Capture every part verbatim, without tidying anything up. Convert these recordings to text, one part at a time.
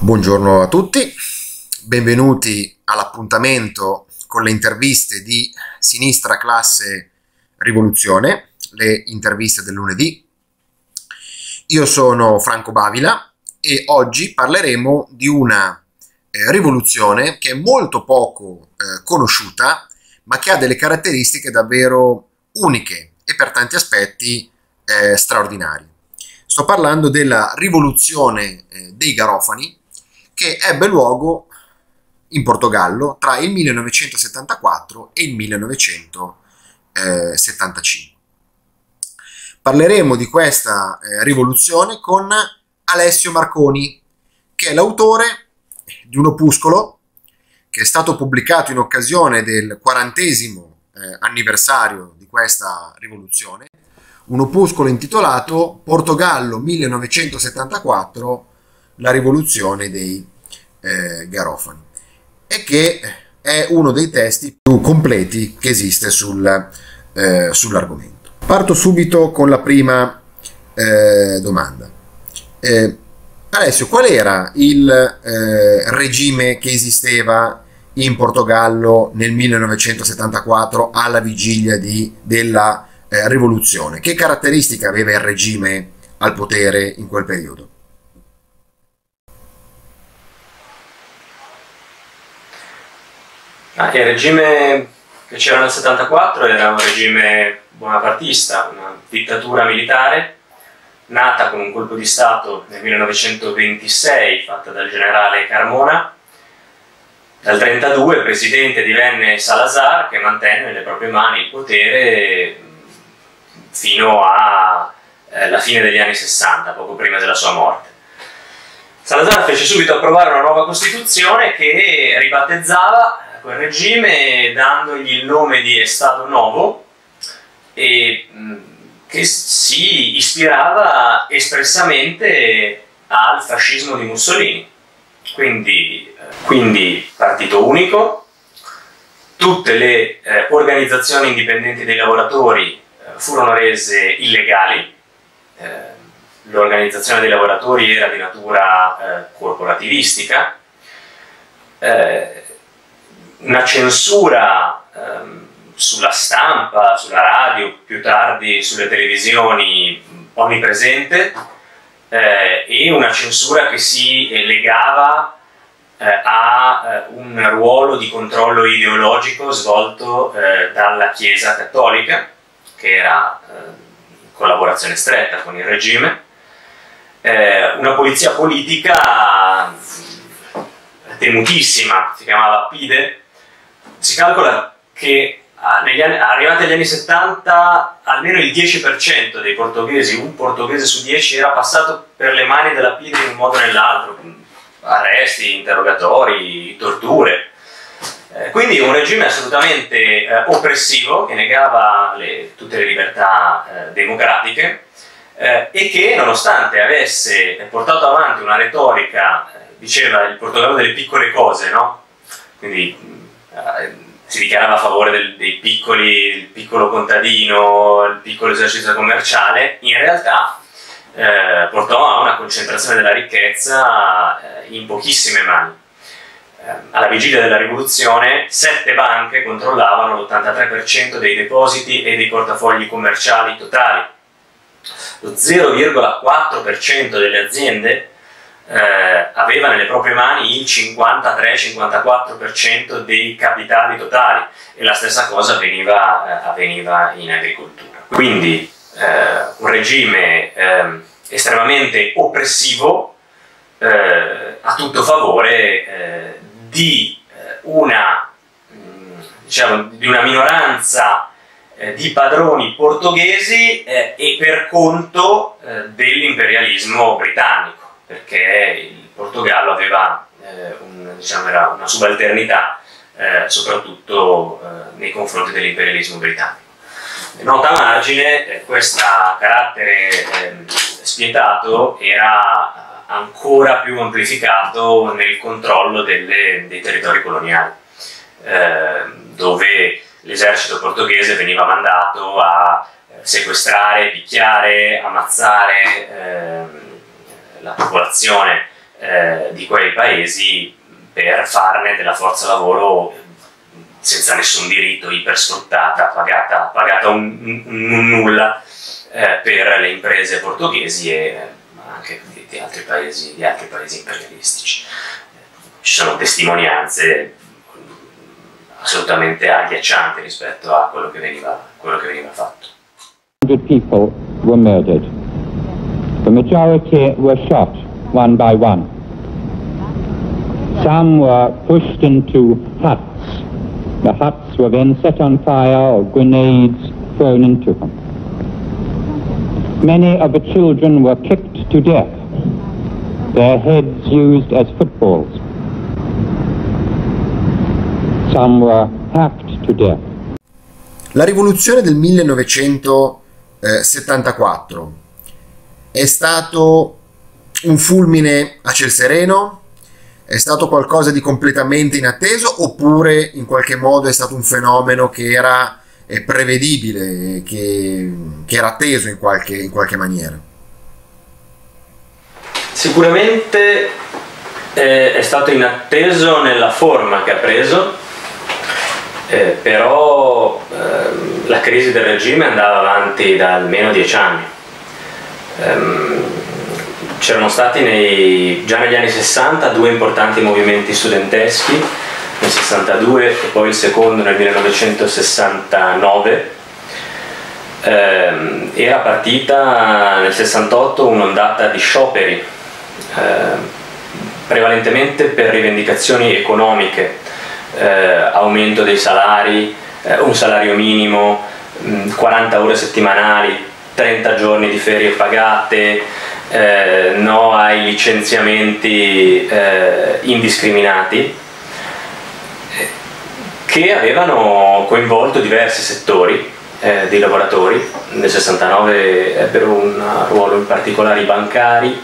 Buongiorno a tutti, benvenuti all'appuntamento con le interviste di Sinistra Classe Rivoluzione, le interviste del lunedì. Io sono Franco Bavila e oggi parleremo di una eh, rivoluzione che è molto poco eh, conosciuta, ma che ha delle caratteristiche davvero uniche e per tanti aspetti eh, straordinarie. Sto parlando della rivoluzione eh, dei Garofani, che ebbe luogo in Portogallo tra il millenovecentosettantaquattro e il millenovecentosettantacinque. Parleremo di questa eh, rivoluzione con Alessio Marconi, che è l'autore di un opuscolo che è stato pubblicato in occasione del quarantesimo eh, anniversario di questa rivoluzione, un opuscolo intitolato Portogallo millenovecentosettantaquattro, la rivoluzione dei eh, Garofani, e che è uno dei testi più completi che esiste sul, eh, sull'argomento. Parto subito con la prima eh, domanda. Eh, Alessio, qual era il eh, regime che esisteva in Portogallo nel millenovecentosettantaquattro alla vigilia di, della eh, rivoluzione? Che caratteristiche aveva il regime al potere in quel periodo? Ah, il regime che c'era nel settantaquattro era un regime bonapartista, una dittatura militare nata con un colpo di Stato nel millenovecentoventisei fatta dal generale Carmona. Dal trentadue il presidente divenne Salazar, che mantenne nelle proprie mani il potere fino alla eh, fine degli anni sessanta, poco prima della sua morte. Salazar fece subito approvare una nuova Costituzione che ribattezzava quel regime dandogli il nome di Estado Novo e mh, che si ispirava espressamente al fascismo di Mussolini. Quindi, eh, quindi partito unico, tutte le eh, organizzazioni indipendenti dei lavoratori eh, furono rese illegali, eh, l'organizzazione dei lavoratori era di natura eh, corporativistica, eh, una censura ehm, sulla stampa, sulla radio, più tardi sulle televisioni onnipresente, eh, e una censura che si legava eh, a eh, un ruolo di controllo ideologico svolto eh, dalla Chiesa Cattolica, che era eh, in collaborazione stretta con il regime, eh, una polizia politica temutissima, si chiamava PIDE. Si calcola che negli anni, arrivati agli anni settanta almeno il dieci per cento dei portoghesi, un portoghese su dieci, era passato per le mani della PIDE in un modo o nell'altro, arresti, interrogatori, torture. Eh, quindi un regime assolutamente eh, oppressivo, che negava le, tutte le libertà eh, democratiche eh, e che, nonostante avesse portato avanti una retorica, eh, diceva il Portogallo delle piccole cose, no? Quindi si dichiarava a favore del, dei piccoli, il piccolo contadino, il piccolo esercizio commerciale, in realtà eh, portò a una concentrazione della ricchezza eh, in pochissime mani. Eh, alla vigilia della rivoluzione, sette banche controllavano l'ottantatré per cento dei depositi e dei portafogli commerciali totali. Lo zero virgola quattro per cento delle aziende Eh, aveva nelle proprie mani il cinquantatré cinquantaquattro per cento dei capitali totali, e la stessa cosa avveniva, eh, avveniva in agricoltura. Quindi eh, un regime eh, estremamente oppressivo, eh, a tutto favore eh, di, eh, una, mh, diciamo, di una minoranza eh, di padroni portoghesi eh, e per conto eh, dell'imperialismo britannico, perché il Portogallo aveva eh, un, diciamo, era una subalternità eh, soprattutto eh, nei confronti dell'imperialismo britannico. Nota a margine, eh, questo carattere eh, spietato era ancora più amplificato nel controllo delle, dei territori coloniali, eh, dove l'esercito portoghese veniva mandato a sequestrare, picchiare, ammazzare eh, la popolazione eh, di quei paesi per farne della forza lavoro senza nessun diritto, ipersfruttata, pagata, pagata un, un, un nulla eh, per le imprese portoghesi e anche di, di, altri paesi, di altri paesi imperialistici. Ci sono testimonianze assolutamente agghiaccianti rispetto a quello che veniva, quello che veniva fatto. one hundred people were murdered. The majority were shot one by one. Some were pushed into huts. The huts were then set on fire or grenades thrown into them. Many of the children were kicked to death, their heads used as footballs. Some were hacked to death. La rivoluzione del millenovecentosettantaquattro è stato un fulmine a ciel sereno? È stato qualcosa di completamente inatteso oppure in qualche modo è stato un fenomeno che era eh, prevedibile, che, che era atteso in qualche, in qualche maniera? Sicuramente eh, è stato inatteso nella forma che ha preso, eh, però eh, la crisi del regime andava avanti da almeno dieci anni. Um, C'erano stati nei, già negli anni sessanta due importanti movimenti studenteschi, nel sessantadue e poi il secondo nel millenovecentosessantanove. Eh, era partita nel sessantotto un'ondata di scioperi, eh, prevalentemente per rivendicazioni economiche, eh, aumento dei salari, eh, un salario minimo, mh, quaranta ore settimanali, trenta giorni di ferie pagate, Eh, no ai licenziamenti eh, indiscriminati, che avevano coinvolto diversi settori eh, dei lavoratori. Nel sessantanove ebbero un ruolo in particolare i bancari.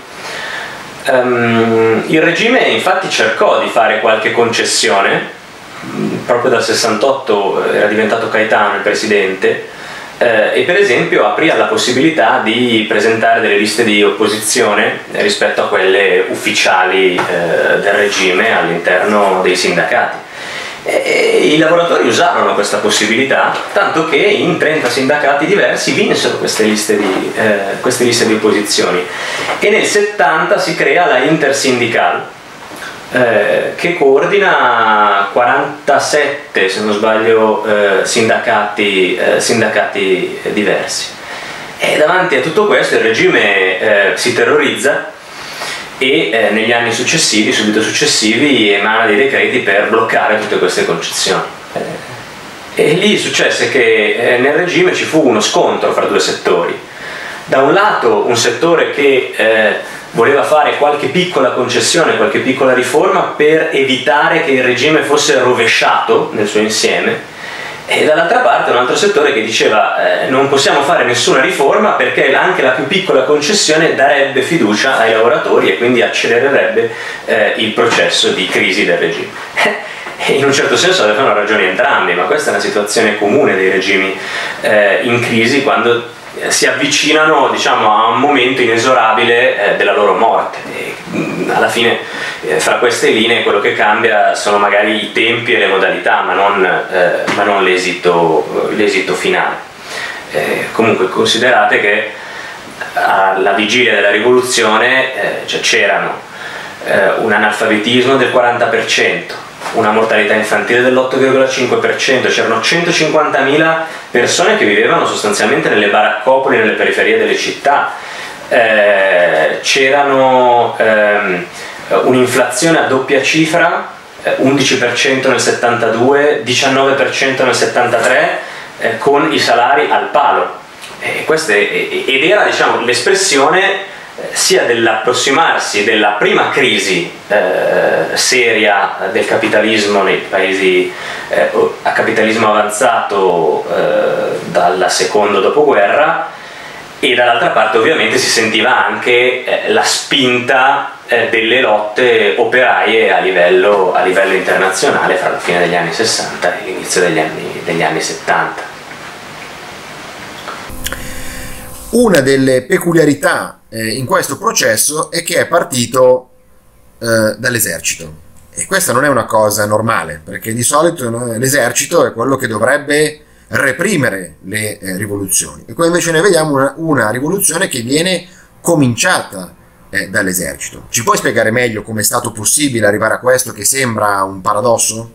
Um, il regime infatti cercò di fare qualche concessione, proprio dal sessantotto era diventato Caetano il presidente, Eh, e per esempio aprì alla possibilità di presentare delle liste di opposizione rispetto a quelle ufficiali eh, del regime all'interno dei sindacati. E i lavoratori usarono questa possibilità, tanto che in trenta sindacati diversi vinsero queste liste di, eh, queste liste di opposizioni, e nel settanta si crea la Intersindical, Eh, che coordina quarantasette, se non sbaglio, eh, sindacati, eh, sindacati diversi. E davanti a tutto questo il regime eh, si terrorizza e eh, negli anni successivi, subito successivi, emana dei decreti per bloccare tutte queste concessioni. Eh, e lì successe che eh, nel regime ci fu uno scontro fra due settori. Da un lato un settore che eh, voleva fare qualche piccola concessione, qualche piccola riforma per evitare che il regime fosse rovesciato nel suo insieme, e dall'altra parte un altro settore che diceva eh, non possiamo fare nessuna riforma perché anche la più piccola concessione darebbe fiducia ai lavoratori e quindi accelererebbe eh, il processo di crisi del regime. E in un certo senso avevano ragione entrambi, ma questa è una situazione comune dei regimi eh, in crisi, quando si avvicinano, diciamo, a un momento inesorabile eh, della loro morte. E, mh, alla fine eh, fra queste linee quello che cambia sono magari i tempi e le modalità, ma non, eh, ma non l'esito, l'esito finale. Eh, comunque considerate che alla vigilia della rivoluzione eh, cioè, c'erano eh, un analfabetismo del quaranta per cento, una mortalità infantile dell'otto virgola cinque per cento, c'erano centocinquantamila persone che vivevano sostanzialmente nelle baraccopoli, nelle periferie delle città, eh, c'erano ehm, un'inflazione a doppia cifra, eh, undici per cento nel settantadue, diciannove per cento nel settantatré, eh, con i salari al palo. E queste, ed era, diciamo, l'espressione sia dell'approssimarsi della prima crisi eh, seria del capitalismo nei paesi eh, a capitalismo avanzato eh, dal secondo dopoguerra, e dall'altra parte ovviamente si sentiva anche eh, la spinta eh, delle lotte operaie a livello, a livello internazionale fra la fine degli anni sessanta e l'inizio degli anni, degli anni settanta. Una delle peculiarità eh, in questo processo è che è partito eh, dall'esercito. E questa non è una cosa normale, perché di solito no, l'esercito è quello che dovrebbe reprimere le eh, rivoluzioni. E qua invece noi vediamo una, una rivoluzione che viene cominciata eh, dall'esercito. Ci puoi spiegare meglio come è stato possibile arrivare a questo, che sembra un paradosso?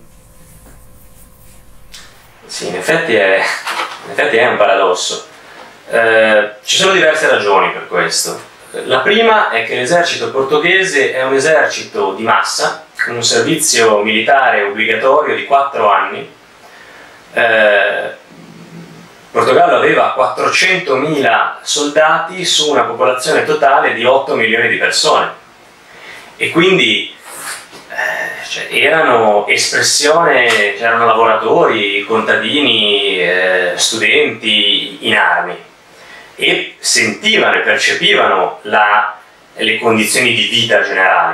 Sì, in effetti è, in effetti è un paradosso. Eh, ci sono diverse ragioni per questo. La prima è che l'esercito portoghese è un esercito di massa, con un servizio militare obbligatorio di quattro anni. Eh, Portogallo aveva quattrocentomila soldati su una popolazione totale di otto milioni di persone e quindi eh, cioè, erano espressione, c'erano lavoratori, contadini, eh, studenti in armi e sentivano e percepivano la, le condizioni di vita generali.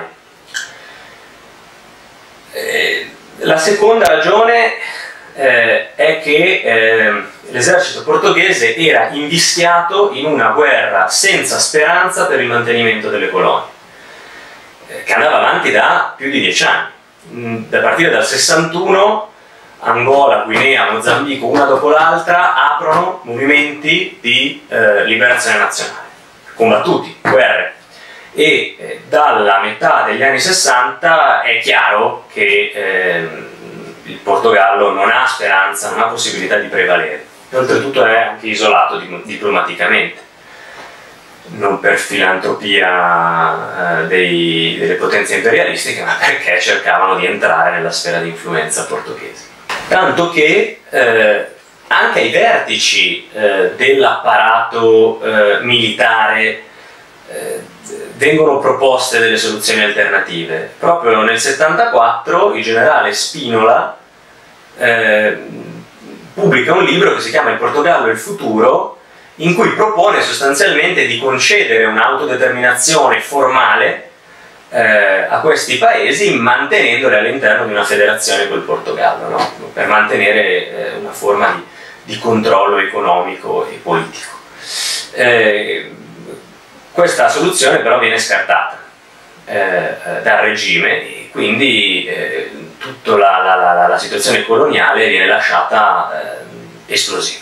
Eh, la seconda ragione eh, è che eh, l'esercito portoghese era invischiato in una guerra senza speranza per il mantenimento delle colonie, eh, che andava avanti da più di dieci anni. Da partire dal sessantuno Angola, Guinea, Mozambico, una dopo l'altra aprono movimenti di eh, liberazione nazionale, combattuti, guerre, e eh, dalla metà degli anni sessanta è chiaro che eh, il Portogallo non ha speranza, non ha possibilità di prevalere. Oltretutto è anche isolato diplomaticamente, non per filantropia eh, dei, delle potenze imperialistiche, ma perché cercavano di entrare nella sfera di influenza portoghese. Tanto che eh, anche ai vertici eh, dell'apparato eh, militare eh, vengono proposte delle soluzioni alternative. Proprio nel settantaquattro il generale Spinola eh, pubblica un libro che si chiama Il Portogallo e il futuro, in cui propone sostanzialmente di concedere un'autodeterminazione formale eh, a questi paesi, mantenendoli all'interno di una federazione col Portogallo, no? Per mantenere eh, una forma di, di controllo economico e politico. Eh, questa soluzione però viene scartata eh, dal regime e quindi eh, tutta la, la, la, la situazione coloniale viene lasciata eh, esplosiva.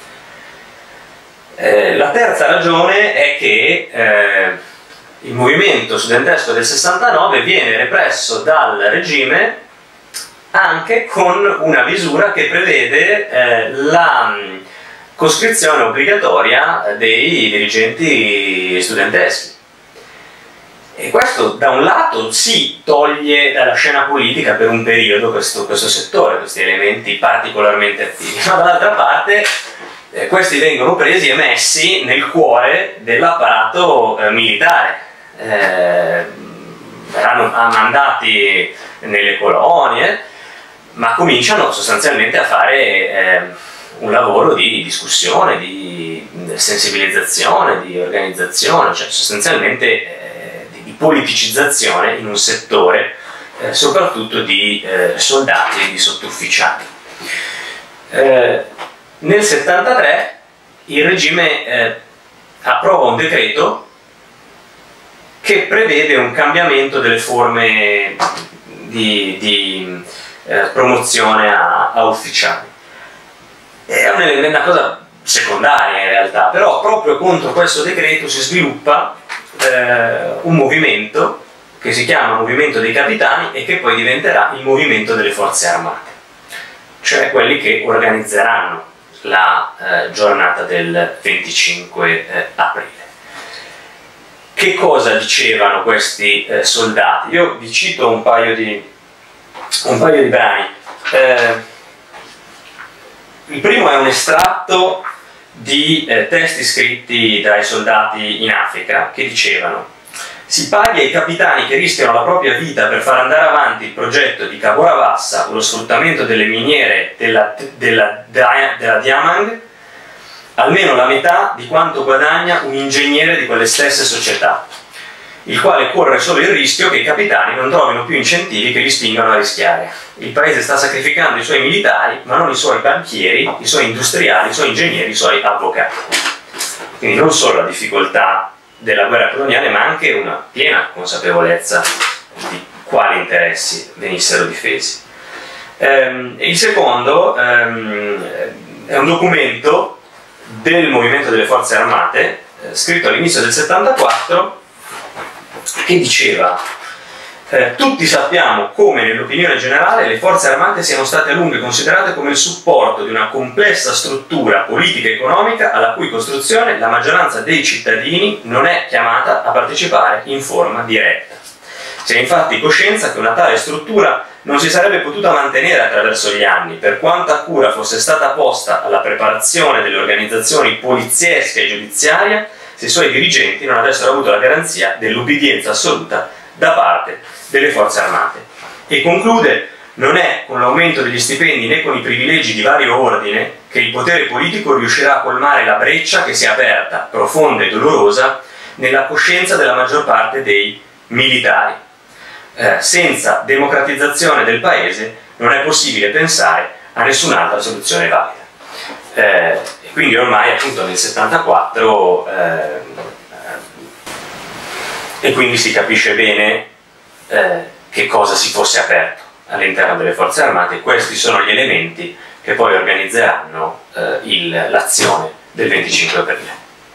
Eh, la terza ragione è che eh, il movimento studentesco del sessantanove viene represso dal regime anche con una misura che prevede eh, la mh, coscrizione obbligatoria dei dirigenti studenteschi. E questo da un lato si toglie dalla scena politica per un periodo questo, questo settore, questi elementi particolarmente attivi, ma dall'altra parte eh, questi vengono presi e messi nel cuore dell'apparato eh, militare. Eh, verranno mandati nelle colonie, ma cominciano sostanzialmente a fare eh, un lavoro di discussione, di sensibilizzazione, di organizzazione, cioè sostanzialmente eh, di politicizzazione in un settore eh, soprattutto di eh, soldati e di sottufficiali. Eh, nel settantatré il regime eh, approva un decreto che prevede un cambiamento delle forme di, di eh, promozione a, a ufficiali. È una, una cosa secondaria in realtà, però proprio contro questo decreto si sviluppa eh, un movimento che si chiama Movimento dei Capitani e che poi diventerà il Movimento delle Forze Armate, cioè quelli che organizzeranno la eh, giornata del venticinque eh, aprile. Che cosa dicevano questi eh, soldati? Io vi cito un paio di, un paio di brani. Eh, il primo è un estratto di eh, testi scritti dai soldati in Africa che dicevano: si paghi ai capitani che rischiano la propria vita per far andare avanti il progetto di Cabora Bassa o lo sfruttamento delle miniere della, della, della, della Diamang almeno la metà di quanto guadagna un ingegnere di quelle stesse società, il quale corre solo il rischio che i capitani non trovino più incentivi che li spingano a rischiare. Il paese sta sacrificando i suoi militari, ma non i suoi banchieri, i suoi industriali, i suoi ingegneri, i suoi avvocati. Quindi non solo la difficoltà della guerra coloniale, ma anche una piena consapevolezza di quali interessi venissero difesi. Ehm, il secondo ehm, è un documento del Movimento delle Forze Armate, eh, scritto all'inizio del settantaquattro, che diceva: Eh, tutti sappiamo come nell'opinione generale le forze armate siano state a lungo considerate come il supporto di una complessa struttura politica e economica alla cui costruzione la maggioranza dei cittadini non è chiamata a partecipare in forma diretta. Si è infatti coscienza che una tale struttura non si sarebbe potuta mantenere attraverso gli anni, per quanta cura fosse stata posta alla preparazione delle organizzazioni poliziesche e giudiziarie, se i suoi dirigenti non avessero avuto la garanzia dell'ubbidienza assoluta da parte delle forze armate. E conclude: non è con l'aumento degli stipendi né con i privilegi di vario ordine che il potere politico riuscirà a colmare la breccia che si è aperta, profonda e dolorosa, nella coscienza della maggior parte dei militari. Eh, senza democratizzazione del paese non è possibile pensare a nessun'altra soluzione valida. Eh, e quindi ormai appunto nel settantaquattro eh, e quindi si capisce bene eh, che cosa si fosse aperto all'interno delle forze armate, e questi sono gli elementi che poi organizzeranno eh, l'azione del venticinque aprile.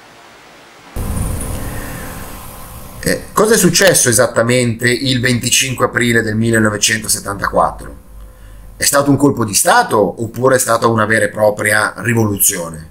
Eh, cosa è successo esattamente il venticinque aprile del millenovecentosettantaquattro? È stato un colpo di Stato oppure è stata una vera e propria rivoluzione?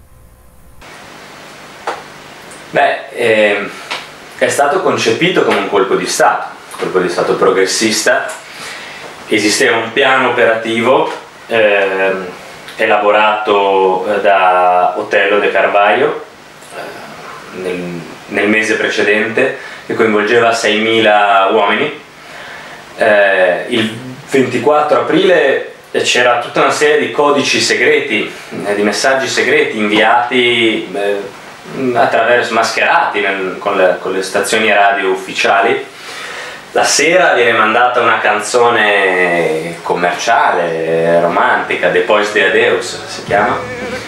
Beh, ehm... è stato concepito come un colpo di Stato, un colpo di Stato progressista. Esisteva un piano operativo eh, elaborato eh, da Otelo de Carvalho eh, nel, nel mese precedente, che coinvolgeva seimila uomini. Eh, il ventiquattro aprile c'era tutta una serie di codici segreti, eh, di messaggi segreti inviati eh, attraverso mascherati nel, con, le, con le stazioni radio ufficiali. La sera viene mandata una canzone commerciale, romantica, Depois de Adeus si chiama,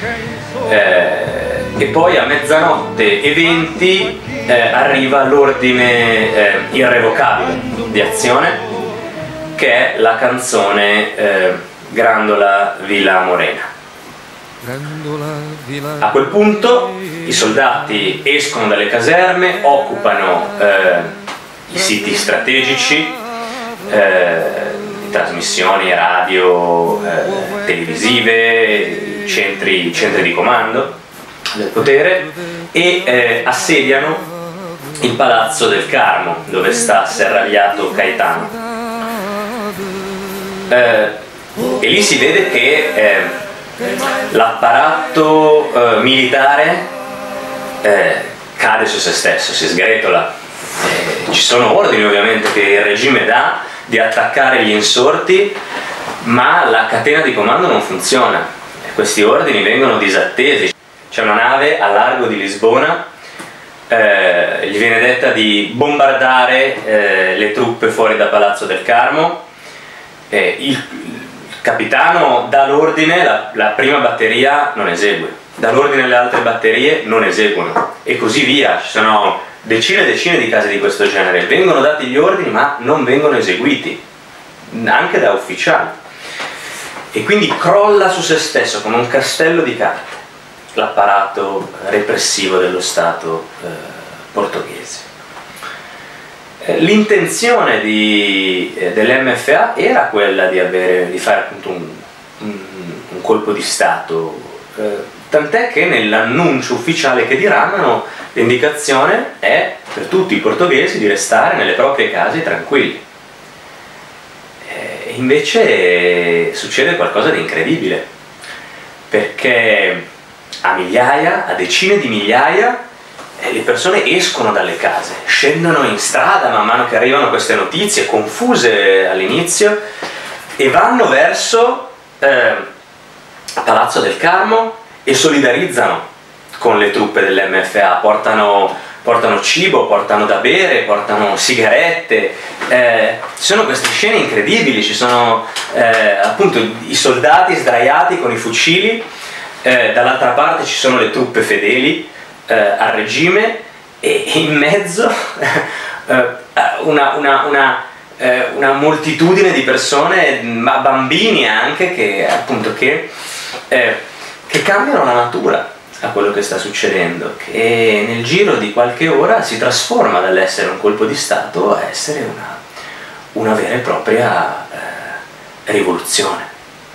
eh, e poi a mezzanotte e venti eh, arriva l'ordine eh, irrevocabile di azione, che è la canzone eh, Grandola Vila Morena. A quel punto i soldati escono dalle caserme, occupano eh, i siti strategici, eh, trasmissioni radio, eh, televisive, centri, centri di comando del potere, e eh, assediano il Palazzo del Carmo, dove sta serragliato Caetano. Eh, e lì si vede che eh, l'apparato eh, militare eh, cade su se stesso, si sgretola. Eh, ci sono ordini ovviamente che il regime dà di attaccare gli insorti, ma la catena di comando non funziona e questi ordini vengono disattesi. C'è una nave a largo di Lisbona, eh, gli viene detta di bombardare eh, le truppe fuori da Palazzo del Carmo. Eh, il, Il capitano dà l'ordine, la, la prima batteria non esegue, dà l'ordine alle altre batterie, non eseguono, e così via. Ci sono decine e decine di casi di questo genere. Vengono dati gli ordini ma non vengono eseguiti, anche da ufficiali, e quindi crolla su se stesso come un castello di carte l'apparato repressivo dello Stato eh, portoghese. L'intenzione di, eh, dell'M F A era quella di, avere, di fare appunto un, un, un colpo di Stato, eh, tant'è che nell'annuncio ufficiale che diramano l'indicazione è per tutti i portoghesi di restare nelle proprie case tranquilli. E invece succede qualcosa di incredibile, perché a migliaia, a decine di migliaia, le persone escono dalle case, scendono in strada man mano che arrivano queste notizie, confuse all'inizio, e vanno verso eh, Palazzo del Carmo e solidarizzano con le truppe dell'M F A, portano, portano cibo, portano da bere, portano sigarette. Eh, ci sono queste scene incredibili, ci sono eh, appunto i soldati sdraiati con i fucili, eh, dall'altra parte ci sono le truppe fedeli Eh, al regime, e in mezzo eh, una, una, una eh, una moltitudine di persone, ma bambini anche, che appunto che, eh, che cambiano la natura a quello che sta succedendo, che nel giro di qualche ora si trasforma dall'essere un colpo di Stato a essere una, una vera e propria eh, rivoluzione.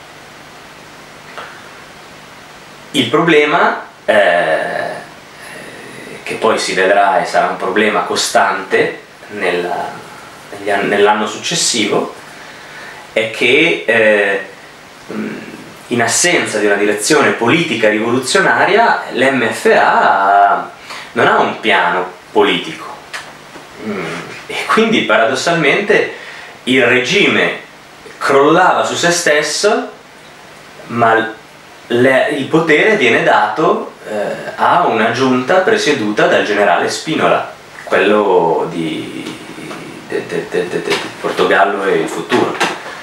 Il problema, eh, che poi si vedrà e sarà un problema costante nella, negli anni, nell'anno successivo, è che eh, in assenza di una direzione politica rivoluzionaria l'M F A non ha un piano politico e quindi paradossalmente il regime crollava su se stesso, ma le, il potere viene dato eh, a una giunta presieduta dal generale Spinola, quello di, de, de, de, de, de Portogallo e il futuro.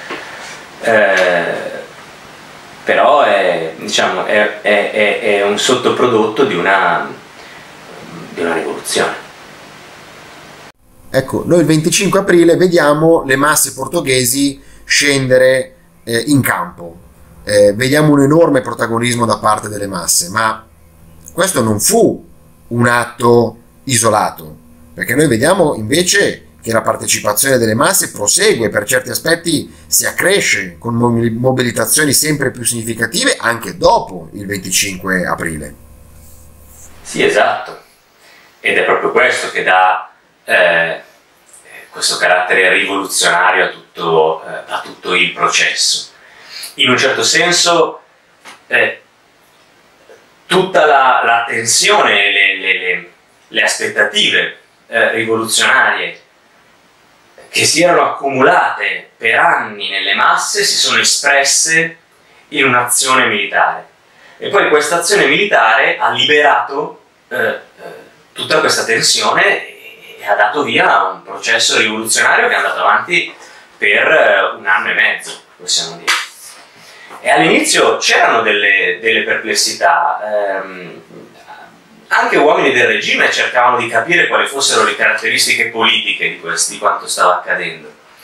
Eh, però è, diciamo, è, è, è un sottoprodotto di una, di una rivoluzione. Ecco, noi il venticinque aprile vediamo le masse portoghesi scendere eh, in campo, eh, vediamo un enorme protagonismo da parte delle masse, ma questo non fu un atto isolato, perché noi vediamo invece che la partecipazione delle masse prosegue, per certi aspetti si accresce, con mobilitazioni sempre più significative anche dopo il venticinque aprile. Sì, esatto, ed è proprio questo che dà eh, questo carattere rivoluzionario a tutto, eh, a tutto il processo. In un certo senso eh, tutta la, la tensione, le, le, le, le aspettative eh, rivoluzionarie che si erano accumulate per anni nelle masse si sono espresse in un'azione militare, e poi questa azione militare ha liberato eh, eh, tutta questa tensione e, e ha dato via a un processo rivoluzionario che è andato avanti per eh, un anno e mezzo, possiamo dire. E all'inizio c'erano delle, delle perplessità, ehm, anche uomini del regime cercavano di capire quali fossero le caratteristiche politiche di, questo, di quanto stava accadendo.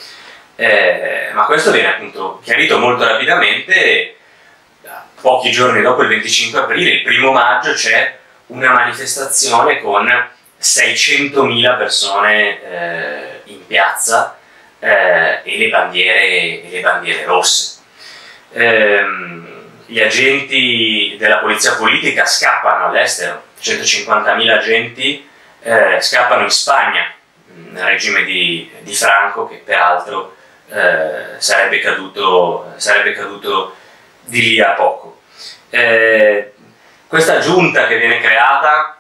Eh, ma questo viene appunto chiarito molto rapidamente. Pochi giorni dopo il venticinque aprile, il primo maggio, c'è una manifestazione con seicentomila persone eh, in piazza eh, e, le bandiere, e le bandiere rosse. Eh, gli agenti della polizia politica scappano all'estero, centocinquantamila agenti eh, scappano in Spagna, nel regime di, di Franco, che peraltro eh, sarebbe caduto, sarebbe caduto di lì a poco. Eh, questa giunta che viene creata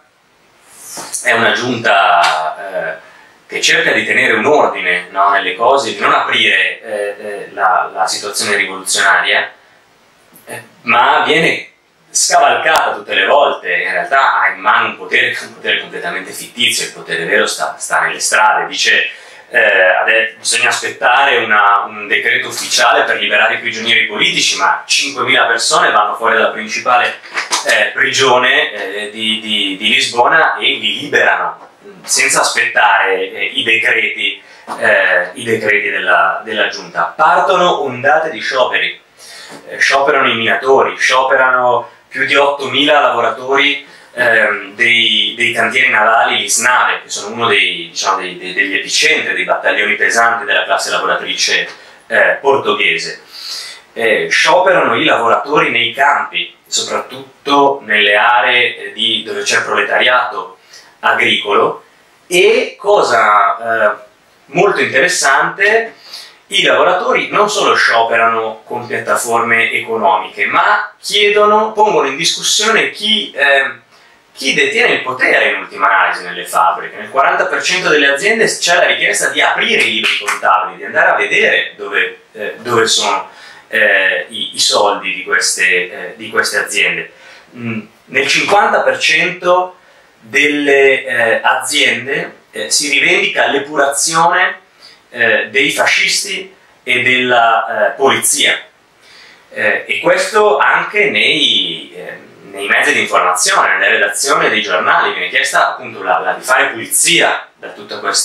è una giunta eh, che cerca di tenere un ordine, no, nelle cose, di non aprire eh, eh, la, la situazione rivoluzionaria, eh, ma viene scavalcata tutte le volte. In realtà ha in mano un potere, un potere completamente fittizio. Il potere vero sta, sta nelle strade. Dice eh, bisogna aspettare una, un decreto ufficiale per liberare i prigionieri politici, ma cinquemila persone vanno fuori dalla principale eh, prigione eh, di, di, di Lisbona e li liberano senza aspettare eh, i decreti, eh, i decreti della, della giunta. Partono ondate di scioperi, eh, scioperano i minatori, scioperano più di ottomila lavoratori ehm, dei, dei cantieri navali Lisnave, che sono uno dei, diciamo, dei, dei, degli epicentri, dei battaglioni pesanti della classe lavoratrice eh, portoghese. Eh, scioperano i lavoratori nei campi, soprattutto nelle aree di, dove c'è proletariato agricolo, e cosa eh, molto interessante, i lavoratori non solo scioperano con piattaforme economiche, ma chiedono, pongono in discussione chi, eh, chi detiene il potere in ultima analisi nelle fabbriche. Nel quaranta per cento delle aziende c'è la richiesta di aprire i libri contabili, di andare a vedere dove, eh, dove sono eh, i, i soldi di queste, eh, di queste aziende. Mm, nel cinquanta per cento delle eh, aziende eh, si rivendica l'epurazione eh, dei fascisti e della eh, polizia, eh, e questo anche nei, eh, nei mezzi di informazione, nelle redazioni dei giornali. Viene chiesta appunto la, la, di fare pulizia da tutta questa,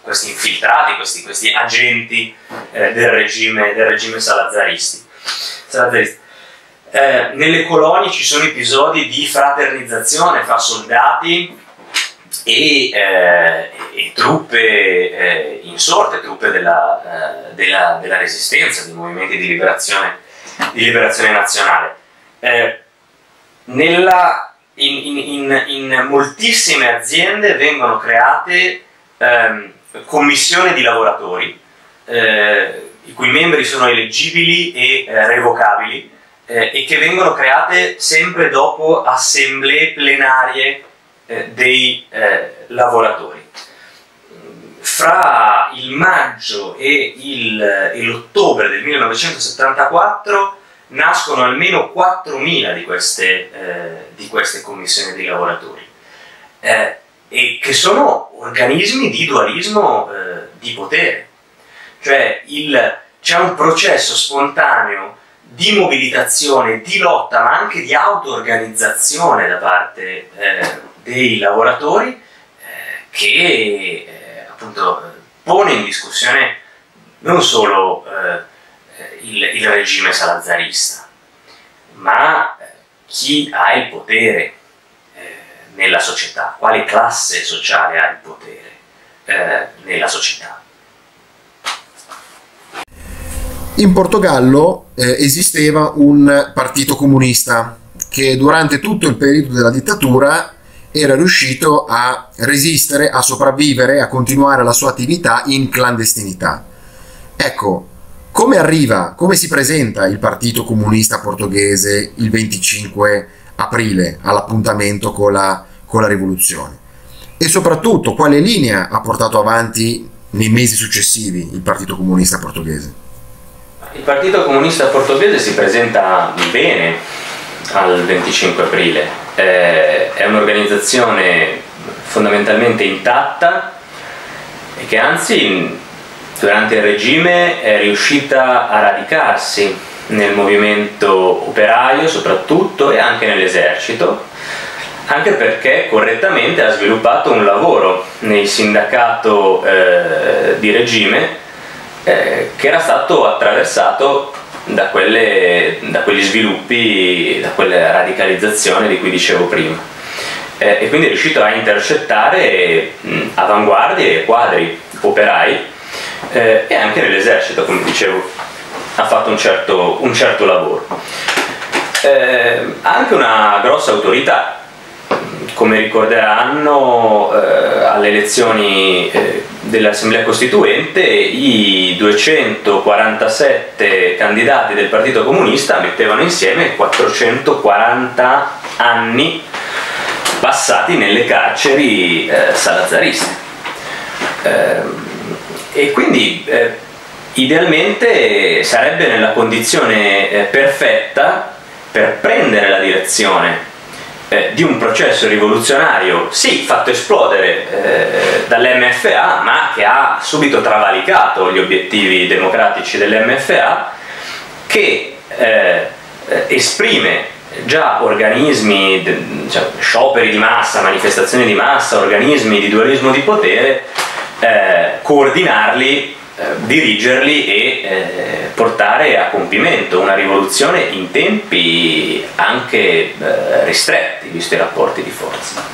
questi infiltrati, questi, questi agenti eh, del regime, del regime salazaristi. salazaristi. Eh, nelle colonie ci sono episodi di fraternizzazione fra soldati e, eh, e truppe eh, insorte, truppe della, eh, della, della resistenza, dei movimenti di liberazione, di liberazione nazionale. Eh, nella, in, in, in moltissime aziende vengono create ehm, commissioni di lavoratori, eh, i cui membri sono eleggibili e eh, revocabili, eh, e che vengono create sempre dopo assemblee plenarie eh, dei eh, lavoratori. Fra il maggio e, il, e l'ottobre del millenovecentosettantaquattro nascono almeno quattromila di queste, eh, di queste commissioni di lavoratori, eh, e che sono organismi di dualismo eh, di potere. Cioè c'è un processo spontaneo di mobilitazione, di lotta, ma anche di auto-organizzazione da parte eh, dei lavoratori, eh, che eh, appunto pone in discussione non solo eh, il, il regime salazarista, ma chi ha il potere eh, nella società, quale classe sociale ha il potere eh, nella società. In Portogallo eh, esisteva un partito comunista che durante tutto il periodo della dittatura era riuscito a resistere, a sopravvivere, a continuare la sua attività in clandestinità. Ecco, come arriva, come si presenta il Partito Comunista Portoghese il venticinque aprile all'appuntamento con la, con la rivoluzione? E soprattutto, quale linea ha portato avanti nei mesi successivi il Partito Comunista Portoghese? Il Partito Comunista Portoghese si presenta bene al venticinque aprile, eh, è un'organizzazione fondamentalmente intatta e che anzi durante il regime è riuscita a radicarsi nel movimento operaio soprattutto e anche nell'esercito, anche perché correttamente ha sviluppato un lavoro nel sindacato eh, di regime eh, che era stato attraversato da, quelle, da quegli sviluppi, da quella radicalizzazione di cui dicevo prima, eh, e quindi è riuscito a intercettare mh, avanguardie e quadri operai, eh, e anche nell'esercito, come dicevo, ha fatto un certo, un certo lavoro. Eh, anche una grossa autorità, come ricorderanno, eh, alle elezioni eh, dell'Assemblea Costituente i duecentoquarantasette candidati del Partito Comunista mettevano insieme quattrocentoquaranta anni passati nelle carceri eh, salazariste. Eh, e quindi eh, idealmente sarebbe nella condizione eh, perfetta per prendere la direzione eh, di un processo rivoluzionario, sì, fatto esplodere eh, dall'M F A, ma che ha subito travalicato gli obiettivi democratici dell'M F A, che eh, esprime già organismi, cioè, scioperi di massa, manifestazioni di massa, organismi di dualismo di potere, eh, coordinarli, eh, dirigerli e eh, portare a compimento una rivoluzione in tempi anche eh, ristretti, visto i rapporti di forza.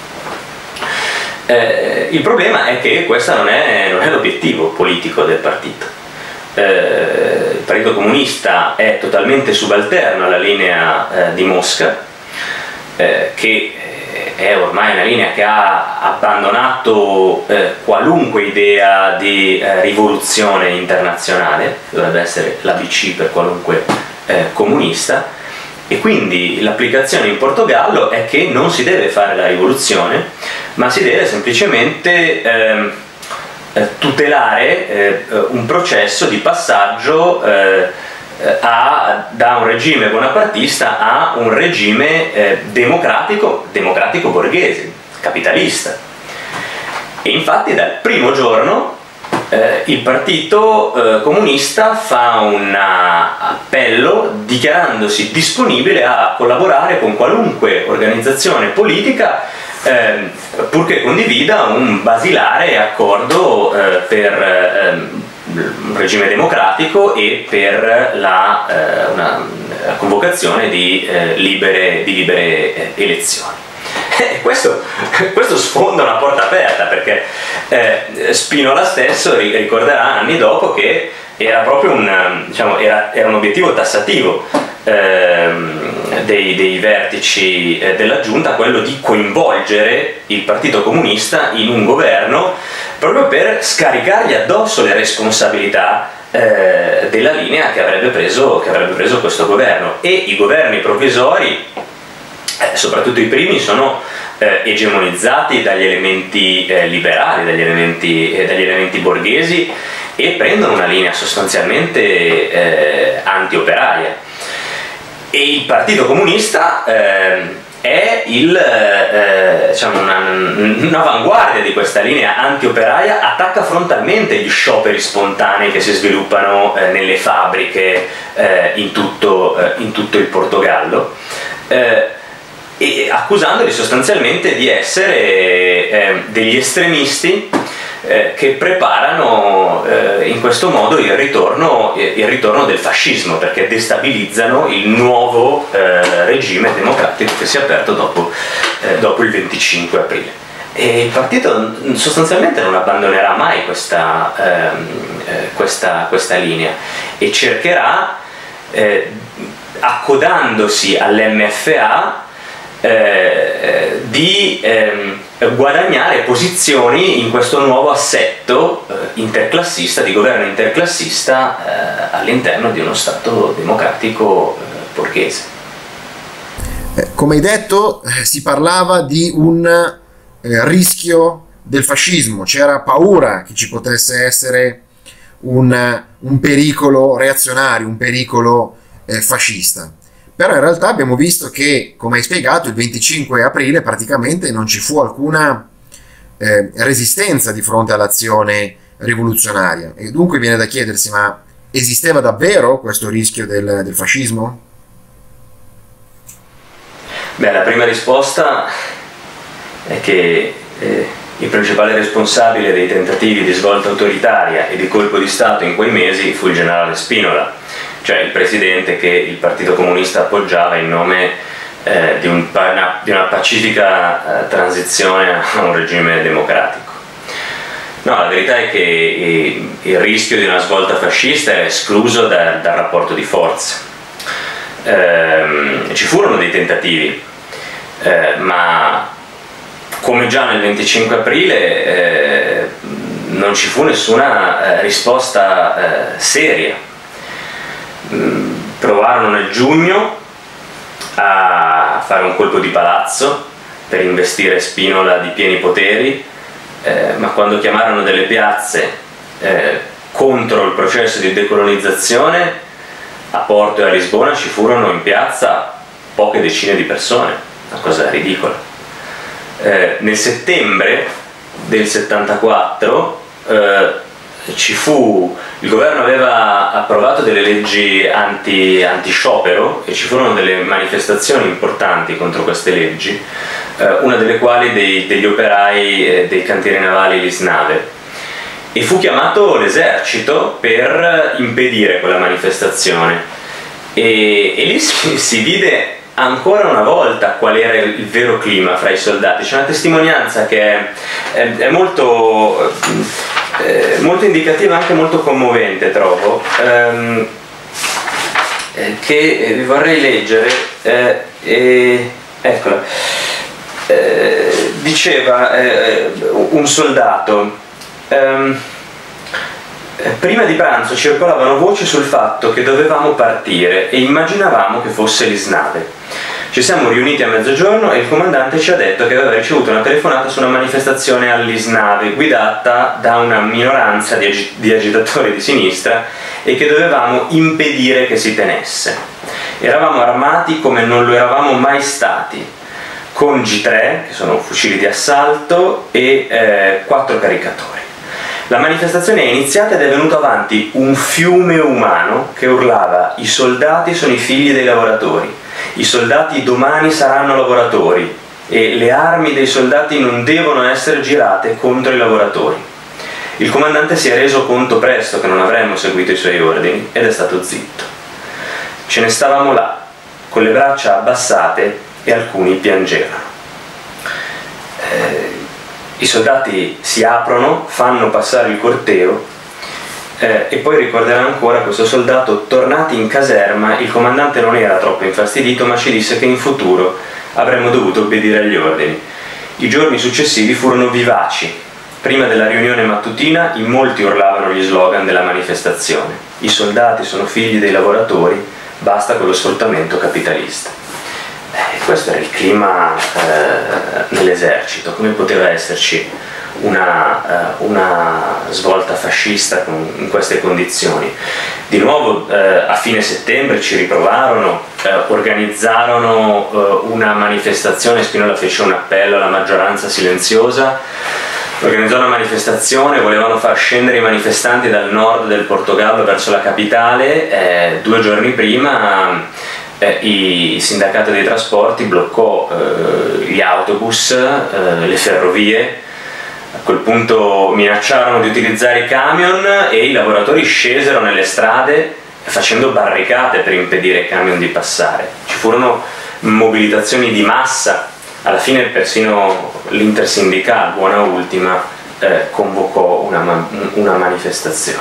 Eh, il problema è che questo non è, non è l'obiettivo politico del partito. Eh, il Partito Comunista è totalmente subalterno alla linea eh, di Mosca, eh, che è ormai una linea che ha abbandonato eh, qualunque idea di eh, rivoluzione internazionale, dovrebbe essere l'A B C per qualunque eh, comunista, e quindi l'applicazione in Portogallo è che non si deve fare la rivoluzione, ma si deve semplicemente eh, tutelare eh, un processo di passaggio eh, A, da un regime bonapartista a un regime eh, democratico, democratico borghese, capitalista. E infatti dal primo giorno eh, il partito eh, comunista fa un appello dichiarandosi disponibile a collaborare con qualunque organizzazione politica eh, purché condivida un basilare accordo eh, per eh, un regime democratico e per la, eh, una, la convocazione di, eh, libere, di libere eh, elezioni. E questo, questo sfonda una porta aperta, perché eh, Spinola stesso ricorderà anni dopo che era proprio un, diciamo, era, era un obiettivo tassativo eh, dei, dei vertici eh, della giunta, quello di coinvolgere il Partito Comunista in un governo proprio per scaricargli addosso le responsabilità eh, della linea che avrebbe preso, che avrebbe preso questo governo. E i governi provvisori, eh, soprattutto i primi, sono eh, egemonizzati dagli elementi eh, liberali, dagli elementi, eh, dagli elementi borghesi, e prendono una linea sostanzialmente eh, anti-operaia. E il Partito Comunista eh, è il, eh, diciamo una, un'avanguardia di questa linea anti-operaia, attacca frontalmente gli scioperi spontanei che si sviluppano eh, nelle fabbriche eh, in, tutto, eh, in tutto il Portogallo, eh, e accusandoli sostanzialmente di essere eh, degli estremisti eh, che preparano eh, in questo modo il ritorno, il ritorno del fascismo, perché destabilizzano il nuovo eh, regime democratico che si è aperto dopo, eh, dopo il venticinque aprile. E il partito sostanzialmente non abbandonerà mai questa, ehm, eh, questa, questa linea e cercherà, eh, accodandosi all'M F A, Eh, di ehm, guadagnare posizioni in questo nuovo assetto eh, interclassista, di governo interclassista eh, all'interno di uno Stato democratico eh, borghese. Eh, come hai detto, eh, si parlava di un eh, rischio del fascismo, c'era paura che ci potesse essere un, un pericolo reazionario, un pericolo eh, fascista. Però in realtà abbiamo visto che, come hai spiegato, il venticinque aprile praticamente non ci fu alcuna eh, resistenza di fronte all'azione rivoluzionaria. E dunque viene da chiedersi, ma esisteva davvero questo rischio del, del fascismo? Beh, la prima risposta è che eh, il principale responsabile dei tentativi di svolta autoritaria e di colpo di Stato in quei mesi fu il generale Spinola, cioè il presidente che il Partito Comunista appoggiava in nome eh, di, un, una, di una pacifica eh, transizione a un regime democratico. No, la verità è che il, il rischio di una svolta fascista era escluso da, dal rapporto di forza. Eh, ci furono dei tentativi, eh, ma come già nel venticinque aprile eh, non ci fu nessuna eh, risposta eh, seria. Provarono nel giugno a fare un colpo di palazzo per investire Spinola di pieni poteri, eh, ma quando chiamarono delle piazze eh, contro il processo di decolonizzazione a Porto e a Lisbona ci furono in piazza poche decine di persone, una cosa ridicola. Eh, nel settembre del settantaquattro eh, ci fu, il governo aveva approvato delle leggi anti, anti-sciopero e ci furono delle manifestazioni importanti contro queste leggi, eh, una delle quali dei, degli operai eh, dei cantieri navali Lisnave, e fu chiamato l'esercito per impedire quella manifestazione e, e lì si, si vide ancora una volta qual era il vero clima fra i soldati. C'è una testimonianza che è, è, è molto, eh, molto indicativa, anche molto commovente, trovo, ehm, eh, che vi vorrei leggere. Eh, eh, eccola. Eh, diceva eh, un soldato: ehm, prima di pranzo circolavano voci sul fatto che dovevamo partire e immaginavamo che fosse Lisnave. Ci siamo riuniti a mezzogiorno e il comandante ci ha detto che aveva ricevuto una telefonata su una manifestazione a Lisnave guidata da una minoranza di, ag- di agitatori di sinistra e che dovevamo impedire che si tenesse. Eravamo armati come non lo eravamo mai stati, con G tre, che sono fucili di assalto, e eh, quattro caricatori. La manifestazione è iniziata ed è venuto avanti un fiume umano che urlava: i soldati sono i figli dei lavoratori, i soldati domani saranno lavoratori e le armi dei soldati non devono essere girate contro i lavoratori. Il comandante si è reso conto presto che non avremmo seguito i suoi ordini ed è stato zitto. Ce ne stavamo là, con le braccia abbassate, e alcuni piangevano. Eh, I soldati si aprono, fanno passare il corteo eh, e poi ricorderà ancora questo soldato: tornati in caserma, il comandante non era troppo infastidito, ma ci disse che in futuro avremmo dovuto obbedire agli ordini. I giorni successivi furono vivaci. Prima della riunione mattutina in molti urlavano gli slogan della manifestazione: i soldati sono figli dei lavoratori, basta con lo sfruttamento capitalista. Eh, questo era il clima eh, nell'esercito. Come poteva esserci una, uh, una svolta fascista con, in queste condizioni? Di nuovo eh, a fine settembre ci riprovarono, eh, organizzarono eh, una manifestazione, Spinola fece un appello alla maggioranza silenziosa, organizzò una manifestazione, volevano far scendere i manifestanti dal nord del Portogallo verso la capitale. Eh, due giorni prima Eh, il sindacato dei trasporti bloccò eh, gli autobus, eh, le ferrovie. A quel punto minacciarono di utilizzare i camion e i lavoratori scesero nelle strade facendo barricate per impedire ai camion di passare. Ci furono mobilitazioni di massa, alla fine persino l'Intersindicale, buona ultima, eh, convocò una, una manifestazione.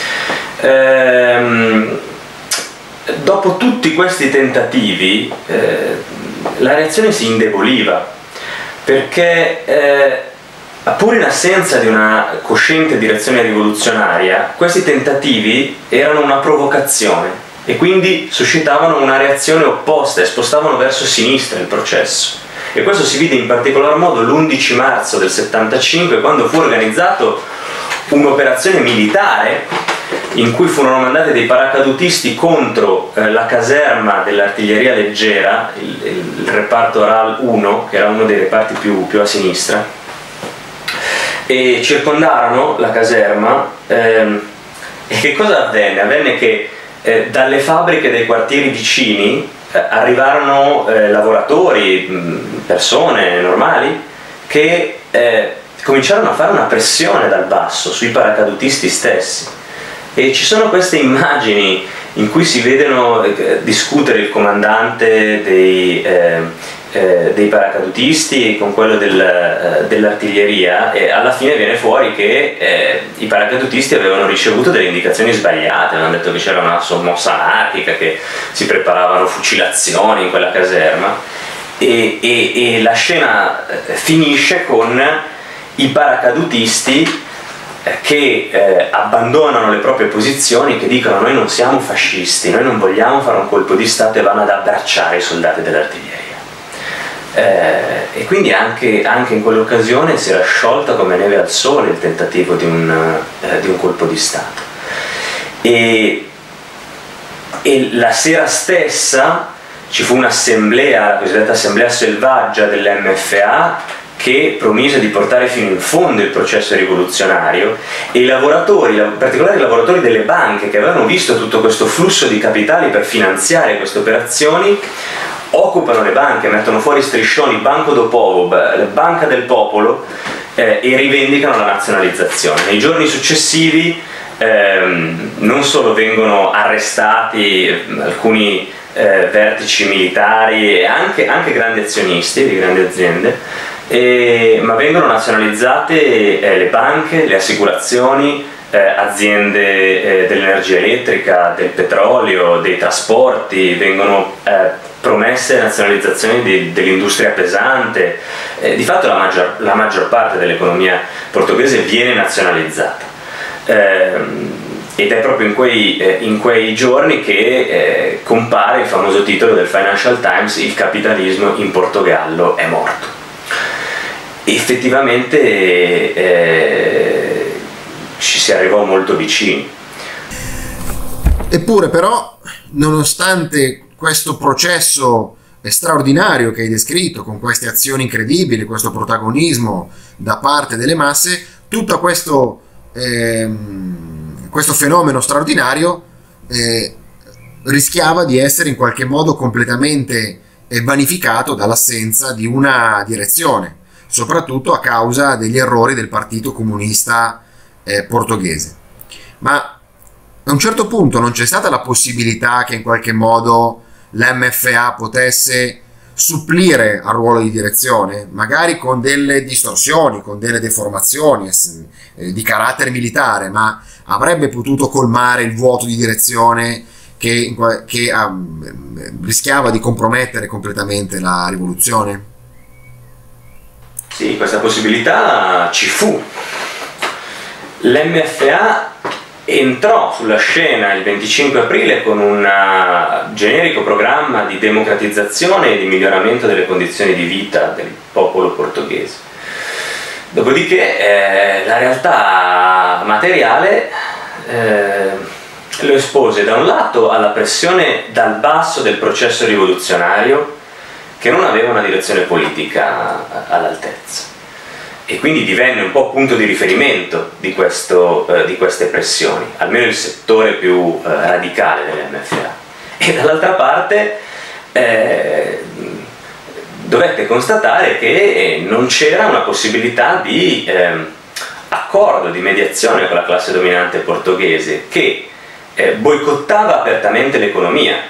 Ehm, Dopo tutti questi tentativi eh, la reazione si indeboliva, perché eh, pur in assenza di una cosciente direzione rivoluzionaria, questi tentativi erano una provocazione e quindi suscitavano una reazione opposta e spostavano verso sinistra il processo. E questo si vide in particolar modo l'undici marzo del settantacinque, quando fu organizzato un'operazione militare in cui furono mandati dei paracadutisti contro eh, la caserma dell'artiglieria leggera, il, il reparto R A L uno, che era uno dei reparti più, più a sinistra, e circondarono la caserma. Ehm, e che cosa avvenne? Avvenne che eh, dalle fabbriche dei quartieri vicini eh, arrivarono eh, lavoratori, mh, persone normali, che eh, cominciarono a fare una pressione dal basso sui paracadutisti stessi. E ci sono queste immagini in cui si vedono eh, discutere il comandante dei, eh, eh, dei paracadutisti con quello del, eh, dell'artiglieria, e alla fine viene fuori che eh, i paracadutisti avevano ricevuto delle indicazioni sbagliate, avevano detto che c'era una sommossa anarchica, che si preparavano fucilazioni in quella caserma, e, e, e la scena finisce con i paracadutisti che eh, abbandonano le proprie posizioni, che dicono: noi non siamo fascisti, noi non vogliamo fare un colpo di Stato, e vanno ad abbracciare i soldati dell'artiglieria. Eh, e quindi anche, anche in quell'occasione si era sciolta come neve al sole il tentativo di un, eh, di un colpo di Stato. E, e la sera stessa ci fu un'assemblea, la cosiddetta assemblea selvaggia dell'M F A, che promise di portare fino in fondo il processo rivoluzionario, e i lavoratori, in particolare i lavoratori delle banche, che avevano visto tutto questo flusso di capitali per finanziare queste operazioni, occupano le banche, mettono fuori striscioni Banco do Povo, Banca del Popolo, eh, e rivendicano la nazionalizzazione. Nei giorni successivi ehm, non solo vengono arrestati alcuni eh, vertici militari e anche, anche grandi azionisti di grandi aziende, E, ma vengono nazionalizzate eh, le banche, le assicurazioni, eh, aziende eh, dell'energia elettrica, del petrolio, dei trasporti, vengono eh, promesse nazionalizzazioni di, dell'industria pesante. Eh, di fatto la maggior, la maggior parte dell'economia portoghese viene nazionalizzata. Eh, ed è proprio in quei, eh, in quei giorni che eh, compare il famoso titolo del Financial Times: il capitalismo in Portogallo è morto. Effettivamente eh, ci si arrivò molto vicini. Eppure però, nonostante questo processo straordinario che hai descritto, con queste azioni incredibili, questo protagonismo da parte delle masse, tutto questo ehm, questo fenomeno straordinario eh, rischiava di essere in qualche modo completamente eh, vanificato dall'assenza di una direzione, soprattutto a causa degli errori del Partito Comunista eh, portoghese. Ma a un certo punto non c'è stata la possibilità che in qualche modo l'M F A potesse supplire al ruolo di direzione, magari con delle distorsioni, con delle deformazioni eh, di carattere militare, ma avrebbe potuto colmare il vuoto di direzione che, che um, rischiava di compromettere completamente la rivoluzione? Sì, questa possibilità ci fu. L'M F A entrò sulla scena il venticinque aprile con un generico programma di democratizzazione e di miglioramento delle condizioni di vita del popolo portoghese. Dopodiché eh, la realtà materiale eh, lo espose da un lato alla pressione dal basso del processo rivoluzionario, che non aveva una direzione politica all'altezza, e quindi divenne un po' punto di riferimento di, questo, eh, di queste pressioni, almeno il settore più eh, radicale dell'M F A. E dall'altra parte eh, dovette constatare che non c'era una possibilità di eh, accordo, di mediazione con la classe dominante portoghese, che eh, boicottava apertamente l'economia,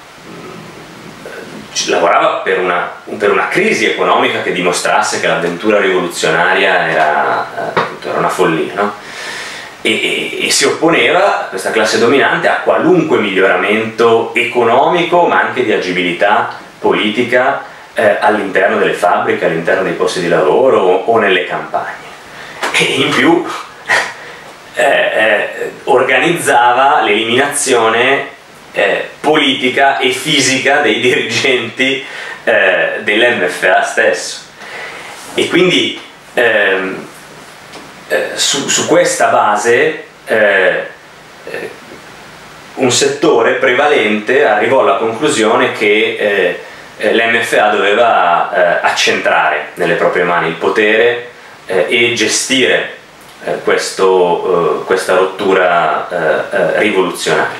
lavorava per una, per una crisi economica che dimostrasse che l'avventura rivoluzionaria era, era una follia, no? e, e, e si opponeva, questa classe dominante, a qualunque miglioramento economico ma anche di agibilità politica eh, all'interno delle fabbriche, all'interno dei posti di lavoro o, o nelle campagne. E in più eh, eh, organizzava l'eliminazione Eh, politica e fisica dei dirigenti eh, dell'M F A stesso. E quindi ehm, eh, su, su questa base eh, eh, un settore prevalente arrivò alla conclusione che eh, l'M F A doveva eh, accentrare nelle proprie mani il potere eh, e gestire eh, questo, eh, questa rottura eh, eh, rivoluzionaria.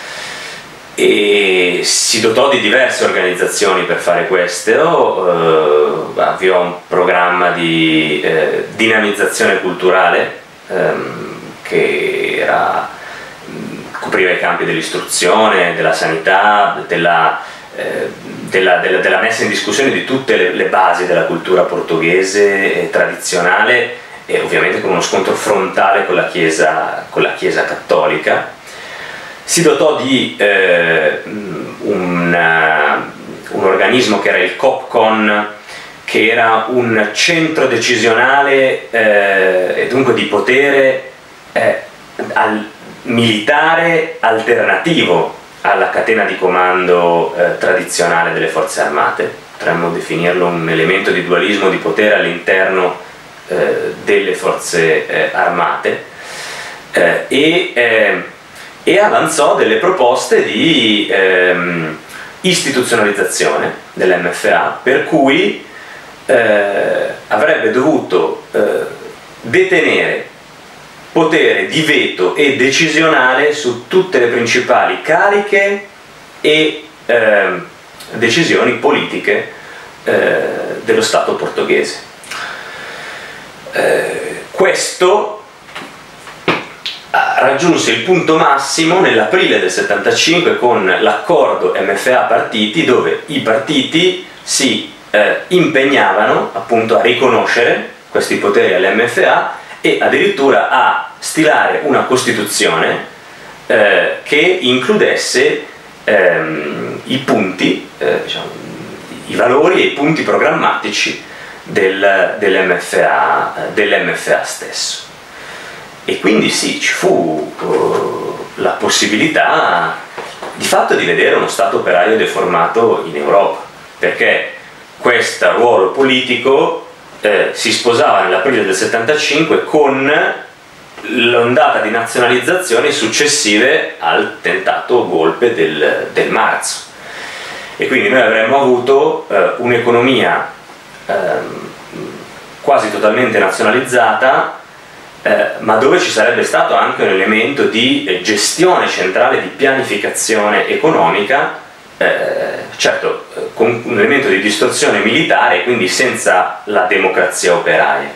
E si dotò di diverse organizzazioni per fare questo, eh, avviò un programma di eh, dinamizzazione culturale ehm, che era, copriva i campi dell'istruzione, della sanità, della, eh, della, della, della messa in discussione di tutte le, le basi della cultura portoghese eh, tradizionale, e ovviamente con uno scontro frontale con la Chiesa, con la Chiesa cattolica. Si dotò di eh, un, uh, un organismo che era il COPCON, che era un centro decisionale eh, e dunque di potere eh, al, militare alternativo alla catena di comando eh, tradizionale delle forze armate. Potremmo definirlo un elemento di dualismo di potere all'interno eh, delle forze eh, armate eh, e eh, e avanzò delle proposte di ehm, istituzionalizzazione dell'M F A, per cui eh, avrebbe dovuto eh, detenere potere di veto e decisionale su tutte le principali cariche e eh, decisioni politiche eh, dello Stato portoghese. Eh, questo raggiunse il punto massimo nell'aprile del settantacinque con l'accordo M F A partiti, dove i partiti si eh, impegnavano appunto a riconoscere questi poteri all'M F A e addirittura a stilare una Costituzione eh, che includesse ehm, i punti, eh, diciamo, i valori e i punti programmatici del, dell'M F A, dell'M F A stesso. E quindi sì, ci fu uh, la possibilità di fatto di vedere uno Stato operaio deformato in Europa, perché questo ruolo politico eh, si sposava nell'aprile del settantacinque con l'ondata di nazionalizzazioni successive al tentato golpe del, del marzo. E quindi noi avremmo avuto eh, un'economia eh, quasi totalmente nazionalizzata, eh, ma dove ci sarebbe stato anche un elemento di eh, gestione centrale, di pianificazione economica, eh, certo eh, con un elemento di distorsione militare, quindi senza la democrazia operaia.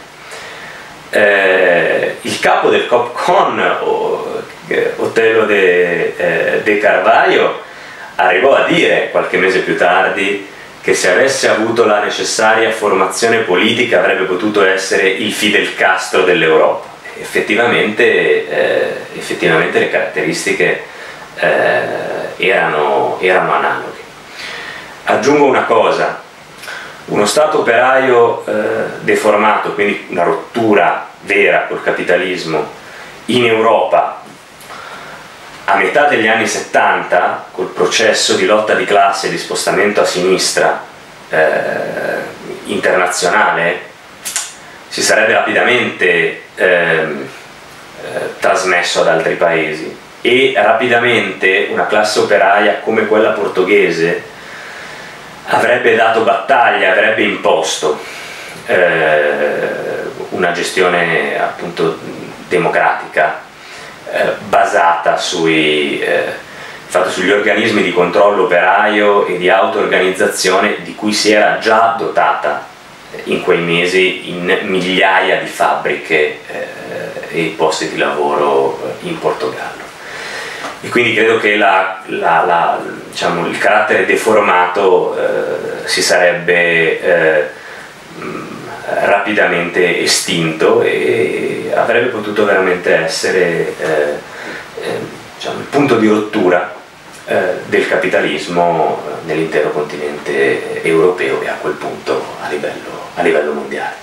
Eh, il capo del Copcon, o, eh, Otello de, eh, de Carvalho, arrivò a dire qualche mese più tardi che se avesse avuto la necessaria formazione politica avrebbe potuto essere il Fidel Castro dell'Europa. Effettivamente, eh, effettivamente le caratteristiche eh, erano, erano analoghe. Aggiungo una cosa: uno Stato operaio eh, deformato, quindi una rottura vera col capitalismo in Europa a metà degli anni settanta, col processo di lotta di classe e di spostamento a sinistra eh, internazionale, si sarebbe rapidamente eh, eh, trasmesso ad altri paesi, e rapidamente una classe operaia come quella portoghese avrebbe dato battaglia, avrebbe imposto eh, una gestione appunto democratica eh, basata sui, eh, fatto sugli organismi di controllo operaio e di auto-organizzazione di cui si era già dotata in quei mesi in migliaia di fabbriche eh, e posti di lavoro in Portogallo. E quindi credo che la, la, la, diciamo, il carattere deformato eh, si sarebbe eh, mh, rapidamente estinto e avrebbe potuto veramente essere eh, eh, diciamo, il punto di rottura eh, del capitalismo nell'intero continente europeo e a quel punto a livello, a livello mondiale.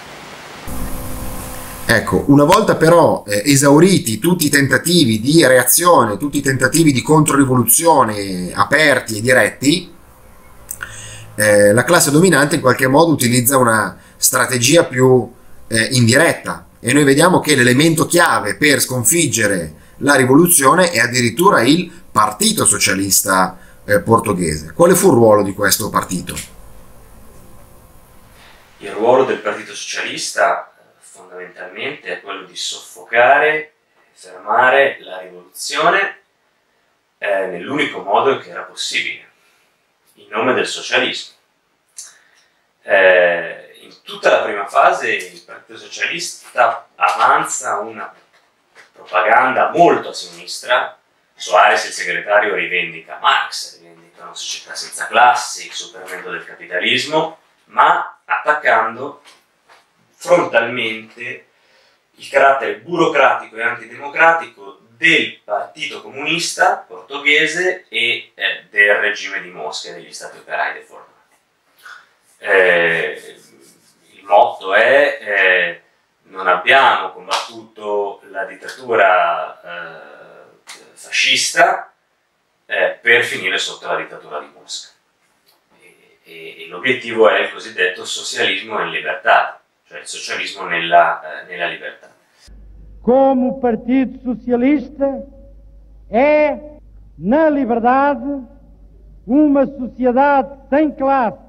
Ecco, una volta però eh, esauriti tutti i tentativi di reazione, tutti i tentativi di controrivoluzione aperti e diretti, eh, la classe dominante in qualche modo utilizza una strategia più eh, indiretta, e noi vediamo che l'elemento chiave per sconfiggere la rivoluzione è addirittura il Partito Socialista eh, portoghese. Quale fu il ruolo di questo partito? Il ruolo del Partito Socialista fondamentalmente è quello di soffocare, fermare la rivoluzione eh, nell'unico modo che era possibile, in nome del socialismo. Eh, in tutta la prima fase il Partito Socialista avanza una propaganda molto a sinistra. Soares, il segretario, rivendica Marx, rivendica una società senza classi, il superamento del capitalismo, ma attaccando frontalmente il carattere burocratico e antidemocratico del Partito Comunista portoghese e eh, del regime di Mosca e degli stati operai deformati. Eh, il motto è eh, non abbiamo combattuto la dittatura eh, fascista eh, per finire sotto la dittatura di Mosca, e, e, e l'obiettivo è il cosiddetto socialismo in libertà, cioè il socialismo nella, eh, nella libertà. Como o Partido Socialista é, na liberdade, uma sociedade sem classe.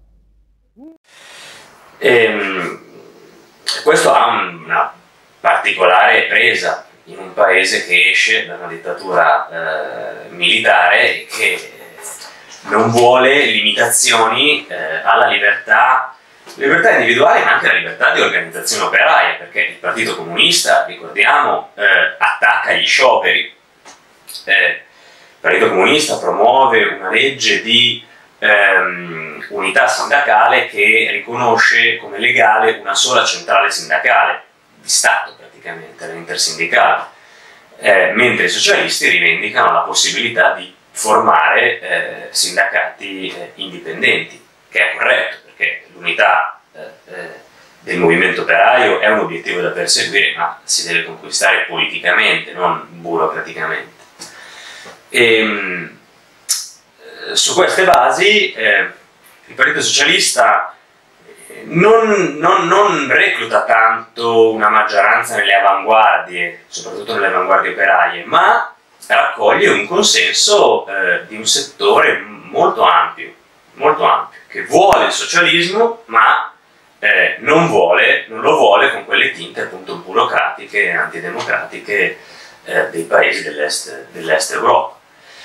E, questo ha una particolare presa in un paese che esce da una dittatura eh, militare e che non vuole limitazioni eh, alla libertà, libertà individuale, ma anche la libertà di organizzazione operaia, perché il Partito Comunista, ricordiamo, eh, attacca gli scioperi. Eh, il Partito Comunista promuove una legge di ehm, unità sindacale che riconosce come legale una sola centrale sindacale, di Stato praticamente, l'intersindicale, eh, mentre i socialisti rivendicano la possibilità di formare eh, sindacati eh, indipendenti, che è corretto, perché l'unità eh, eh, del movimento operaio è un obiettivo da perseguire, ma si deve conquistare politicamente, non burocraticamente. E, mh, su queste basi eh, il Partito Socialista non, non, non recluta tanto una maggioranza nelle avanguardie, soprattutto nelle avanguardie operaie, ma raccoglie un consenso eh, di un settore molto ampio, molto ampio, che vuole il socialismo, ma eh, non, vuole, non lo vuole con quelle tinte appunto burocratiche e antidemocratiche eh, dei paesi dell'est, dell'est Europa.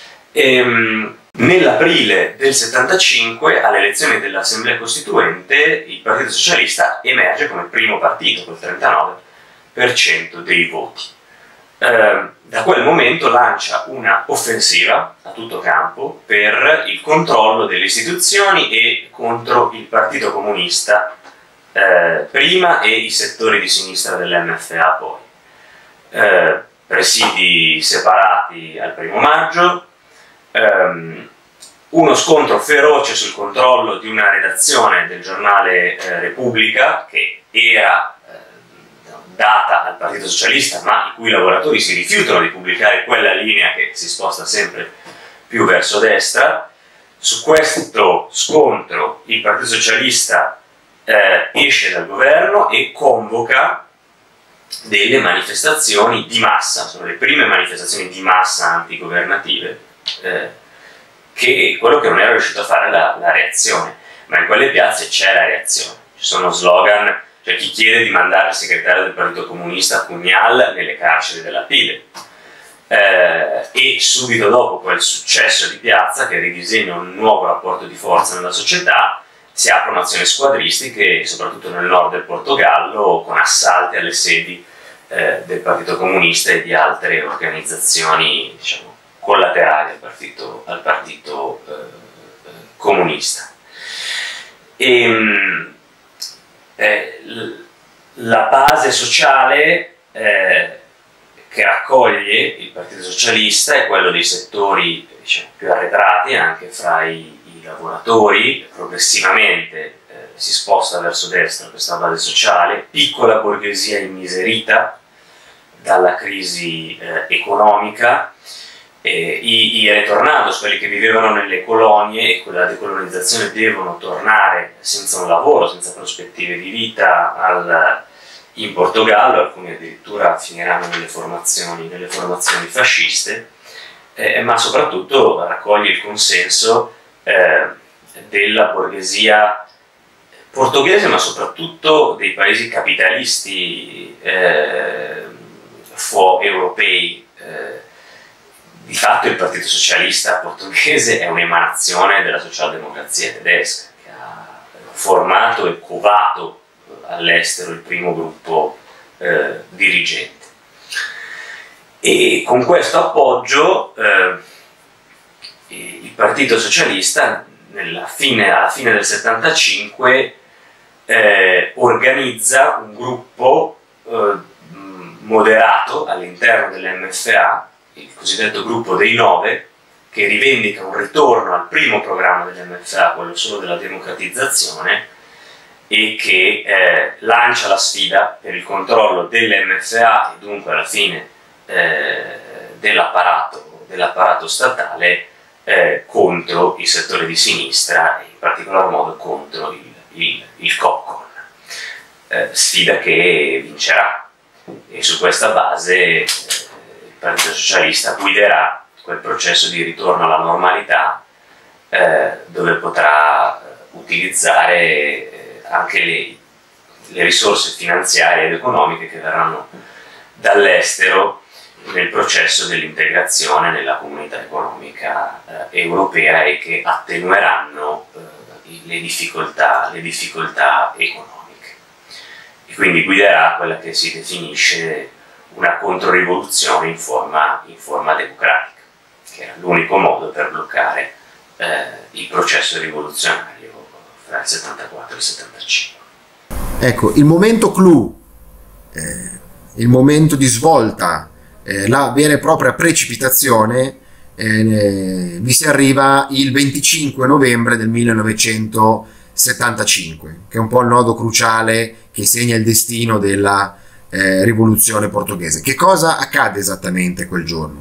E, nell'aprile del settantacinque, alle elezioni dell'Assemblea Costituente, il Partito Socialista emerge come primo partito, col trentanove per cento dei voti. Eh, da quel momento lancia una offensiva a tutto campo per il controllo delle istituzioni e contro il Partito Comunista eh, prima e i settori di sinistra dell'M F A poi. Eh, presidi separati al primo maggio, Um, uno scontro feroce sul controllo di una redazione del giornale eh, Repubblica, che era eh, data al Partito Socialista, ma i cui lavoratori si rifiutano di pubblicare quella linea che si sposta sempre più verso destra. Su questo scontro il Partito Socialista eh, esce dal governo e convoca delle manifestazioni di massa, sono le prime manifestazioni di massa antigovernative, Eh, che è quello che non era riuscito a fare la, la reazione, ma in quelle piazze c'è la reazione, ci sono slogan, cioè chi chiede di mandare il segretario del Partito Comunista Pugnal nelle carceri della Pile, eh, e subito dopo quel successo di piazza che ridisegna un nuovo rapporto di forza nella società, si aprono azioni squadristiche soprattutto nel nord del Portogallo, con assalti alle sedi eh, del Partito Comunista e di altre organizzazioni, diciamo, collaterali al partito, al partito eh, comunista. E, eh, la base sociale eh, che raccoglie il Partito Socialista è quello dei settori, diciamo, più arretrati, anche fra i, i lavoratori. Progressivamente eh, si sposta verso destra questa base sociale, piccola borghesia immiserita dalla crisi eh, economica. Eh, i, i retornados, quelli che vivevano nelle colonie e con la decolonizzazione devono tornare senza un lavoro, senza prospettive di vita al, in Portogallo, alcuni addirittura finiranno nelle formazioni, nelle formazioni fasciste, eh, ma soprattutto raccoglie il consenso eh, della borghesia portoghese, ma soprattutto dei paesi capitalisti eh, europei. Eh, Di fatto il Partito Socialista portoghese è un'emanazione della socialdemocrazia tedesca, che ha formato e covato all'estero il primo gruppo eh, dirigente. E con questo appoggio eh, il Partito Socialista nella fine, alla fine del settantacinque eh, organizza un gruppo eh, moderato all'interno dell'M F A, il cosiddetto gruppo dei nove, che rivendica un ritorno al primo programma dell'M F A, quello solo della democratizzazione, e che eh, lancia la sfida per il controllo dell'M F A e dunque alla fine eh, dell'apparato, dell'apparato statale eh, contro i settori di sinistra e in particolar modo contro il, il, il Coccon. Eh, sfida che vincerà, e su questa base eh, il Partito Socialista guiderà quel processo di ritorno alla normalità eh, dove potrà utilizzare eh, anche le, le risorse finanziarie ed economiche che verranno dall'estero nel processo dell'integrazione nella comunità economica eh, europea e che attenueranno eh, le, difficoltà, le difficoltà economiche. E quindi guiderà quella che si definisce una controrivoluzione in forma, in forma democratica, che era l'unico modo per bloccare eh, il processo rivoluzionario fra il settantaquattro e il settantacinque. Ecco, il momento clou, eh, il momento di svolta, eh, la vera e propria precipitazione, eh, vi si arriva il venticinque novembre del millenovecentosettantacinque, che è un po' il nodo cruciale che segna il destino della eh, rivoluzione portoghese. Che cosa accade esattamente quel giorno?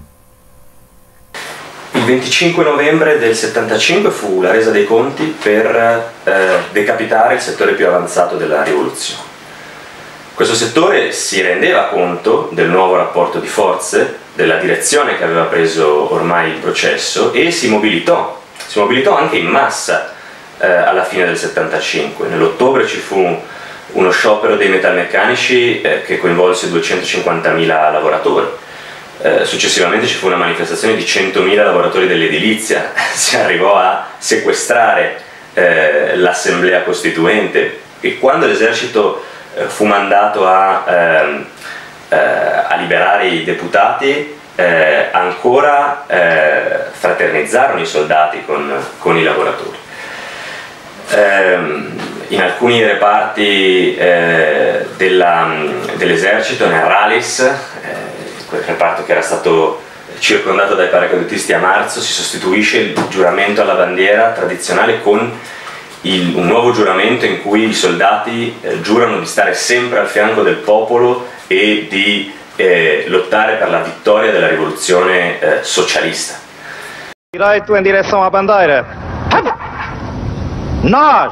Il venticinque novembre del settantacinque fu la resa dei conti per eh, decapitare il settore più avanzato della rivoluzione. Questo settore si rendeva conto del nuovo rapporto di forze, della direzione che aveva preso ormai il processo, e si mobilitò, si mobilitò anche in massa eh, alla fine del settantacinque. Nell'ottobre ci fu uno sciopero dei metalmeccanici eh, che coinvolse duecentocinquantamila lavoratori. Eh, successivamente ci fu una manifestazione di centomila lavoratori dell'edilizia, si arrivò a sequestrare eh, l'assemblea costituente, e quando l'esercito eh, fu mandato a, eh, eh, a liberare i deputati, eh, ancora eh, fraternizzarono i soldati con, con i lavoratori. Eh, in alcuni reparti eh, dell'esercito, nel Ralis, eh, quel reparto che era stato circondato dai paracadutisti a marzo, si sostituisce il giuramento alla bandiera tradizionale con il, un nuovo giuramento in cui i soldati eh, giurano di stare sempre al fianco del popolo e di eh, lottare per la vittoria della rivoluzione eh, socialista. Direito em direção à bandeira. Nós,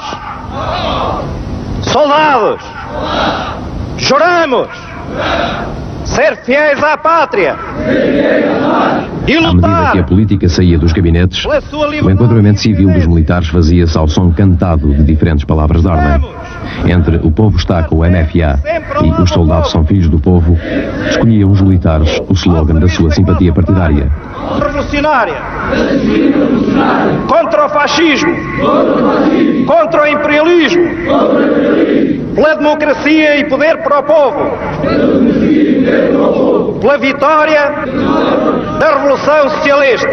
soldados, juramos ser fiéis à pátria e À medida que a política saía dos gabinetes, o enquadramento civil dos militares fazia-se ao som cantado de diferentes palavras de ordem. Entre o povo está com o M F A e os soldados são filhos do povo, escolhiam os militares o slogan da sua simpatia partidária. revolucionária contra o fascismo, contra o imperialismo, pela democracia e poder para o povo, pela vitória da Rivoluzione Socialista.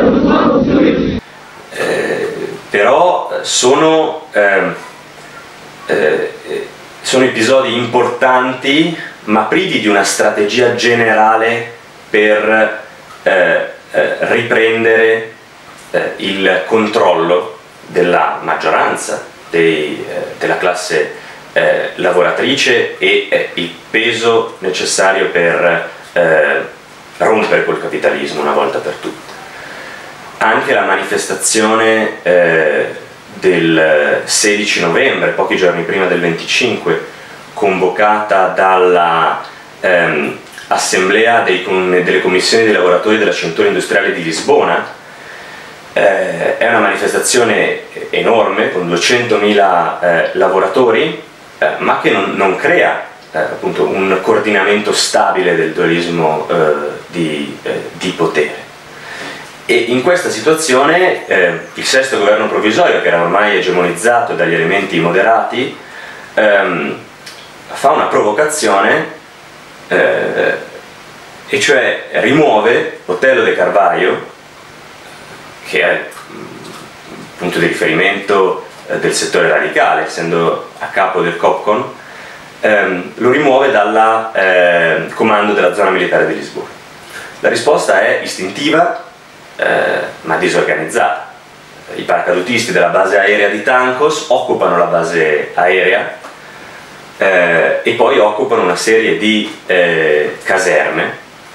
Eh, però sono, eh, eh, sono episodi importanti, ma privi di una strategia generale per eh, eh, riprendere eh, il controllo della maggioranza dei, eh, della classe eh, lavoratrice e eh, il peso necessario per eh, rompere col capitalismo una volta per tutte. Anche la manifestazione eh, del sedici novembre, pochi giorni prima del venticinque, convocata dalla ehm, Assemblea dei, delle Commissioni dei Lavoratori della Cintura Industriale di Lisbona, eh, è una manifestazione enorme con duecentomila eh, lavoratori, eh, ma che non, non crea eh, appunto un coordinamento stabile del dualismo eh, di, eh, di potere. E in questa situazione eh, il sesto governo provvisorio, che era ormai egemonizzato dagli elementi moderati, ehm, fa una provocazione, eh, e cioè rimuove Otelo de Carvalho, che è il punto di riferimento eh, del settore radicale, essendo a capo del COPCON, ehm, lo rimuove dal eh, comando della zona militare di Lisbona. La risposta è istintiva, Eh, ma disorganizzata. I paracadutisti della base aerea di Tancos occupano la base aerea eh, e poi occupano una serie di eh, caserme,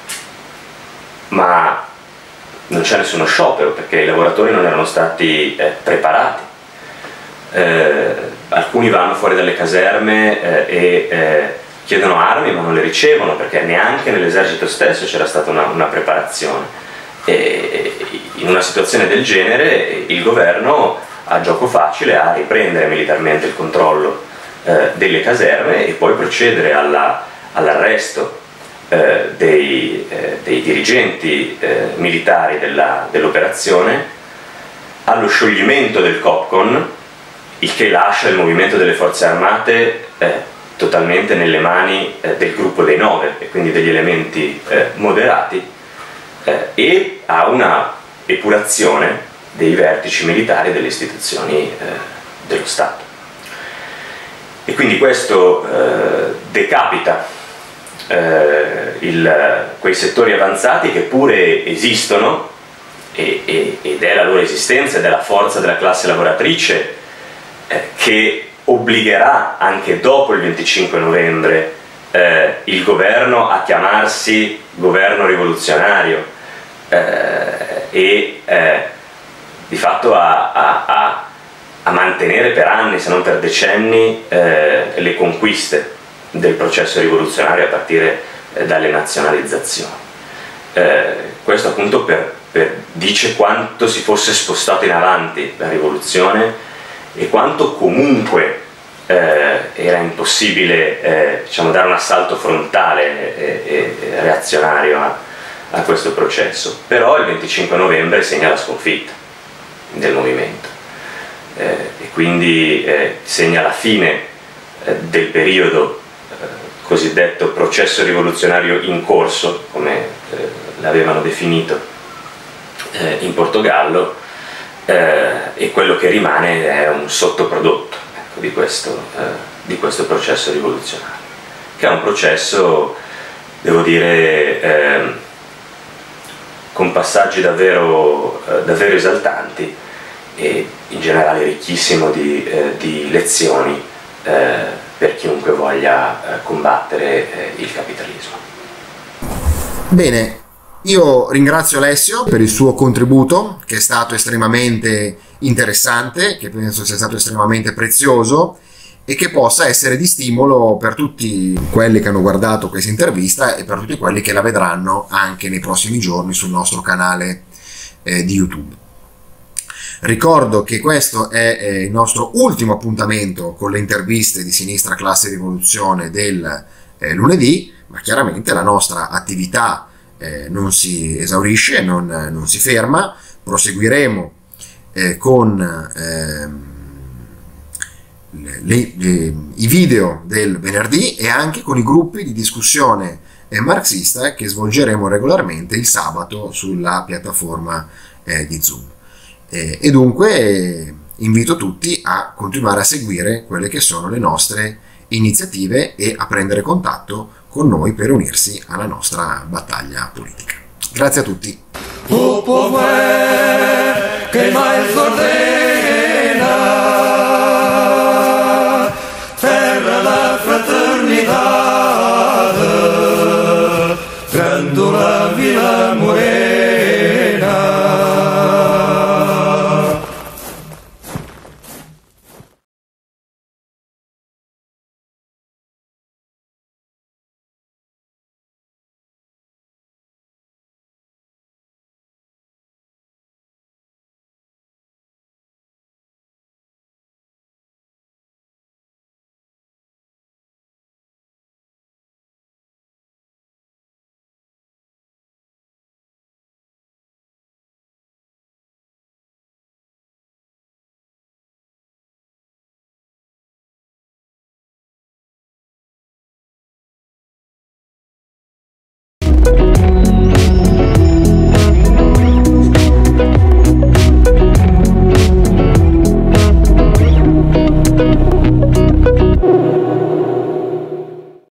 ma non c'è nessuno sciopero perché i lavoratori non erano stati eh, preparati. Eh, alcuni vanno fuori dalle caserme eh, e eh, chiedono armi, ma non le ricevono perché neanche nell'esercito stesso c'era stata una, una preparazione. E in una situazione del genere il governo ha gioco facile a riprendere militarmente il controllo eh, delle caserme e poi procedere all'arresto eh, dei, eh, dei dirigenti eh, militari dell'operazione, allo scioglimento del COPCON, il che lascia il movimento delle forze armate eh, totalmente nelle mani eh, del gruppo dei nove e quindi degli elementi eh, moderati, Eh, e a una epurazione dei vertici militari delle istituzioni eh, dello Stato. E quindi questo eh, decapita eh, il, quei settori avanzati che pure esistono e, e, ed è la loro esistenza ed è la forza della classe lavoratrice eh, che obbligherà anche dopo il venticinque novembre eh, il governo a chiamarsi governo rivoluzionario Eh, e eh, di fatto a, a, a, a mantenere per anni, se non per decenni, eh, le conquiste del processo rivoluzionario a partire eh, dalle nazionalizzazioni. Eh, questo appunto per, per, dice quanto si fosse spostato in avanti la rivoluzione e quanto comunque eh, era impossibile eh, diciamo, dare un assalto frontale e, e reazionario a, a questo processo, però il venticinque novembre segna la sconfitta del movimento eh, e quindi eh, segna la fine eh, del periodo eh, cosiddetto processo rivoluzionario in corso, come eh, l'avevano definito eh, in Portogallo, eh, e quello che rimane è un sottoprodotto ecco, di, questo, eh, di questo processo rivoluzionario, che è un processo, devo dire, eh, con passaggi davvero, eh, davvero esaltanti e in generale ricchissimo di, eh, di lezioni eh, per chiunque voglia eh, combattere eh, il capitalismo. Bene, io ringrazio Alessio per il suo contributo, che è stato estremamente interessante, che penso sia stato estremamente prezioso e che possa essere di stimolo per tutti quelli che hanno guardato questa intervista e per tutti quelli che la vedranno anche nei prossimi giorni sul nostro canale eh, di YouTube. Ricordo che questo è eh, il nostro ultimo appuntamento con le interviste di Sinistra Classe Rivoluzione del eh, lunedì, ma chiaramente la nostra attività eh, non si esaurisce, non, non si ferma, proseguiremo eh, con eh, le, le, i video del venerdì e anche con i gruppi di discussione eh, marxista che svolgeremo regolarmente il sabato sulla piattaforma eh, di Zoom. Eh, e dunque eh, invito tutti a continuare a seguire quelle che sono le nostre iniziative e a prendere contatto con noi per unirsi alla nostra battaglia politica. Grazie a tutti.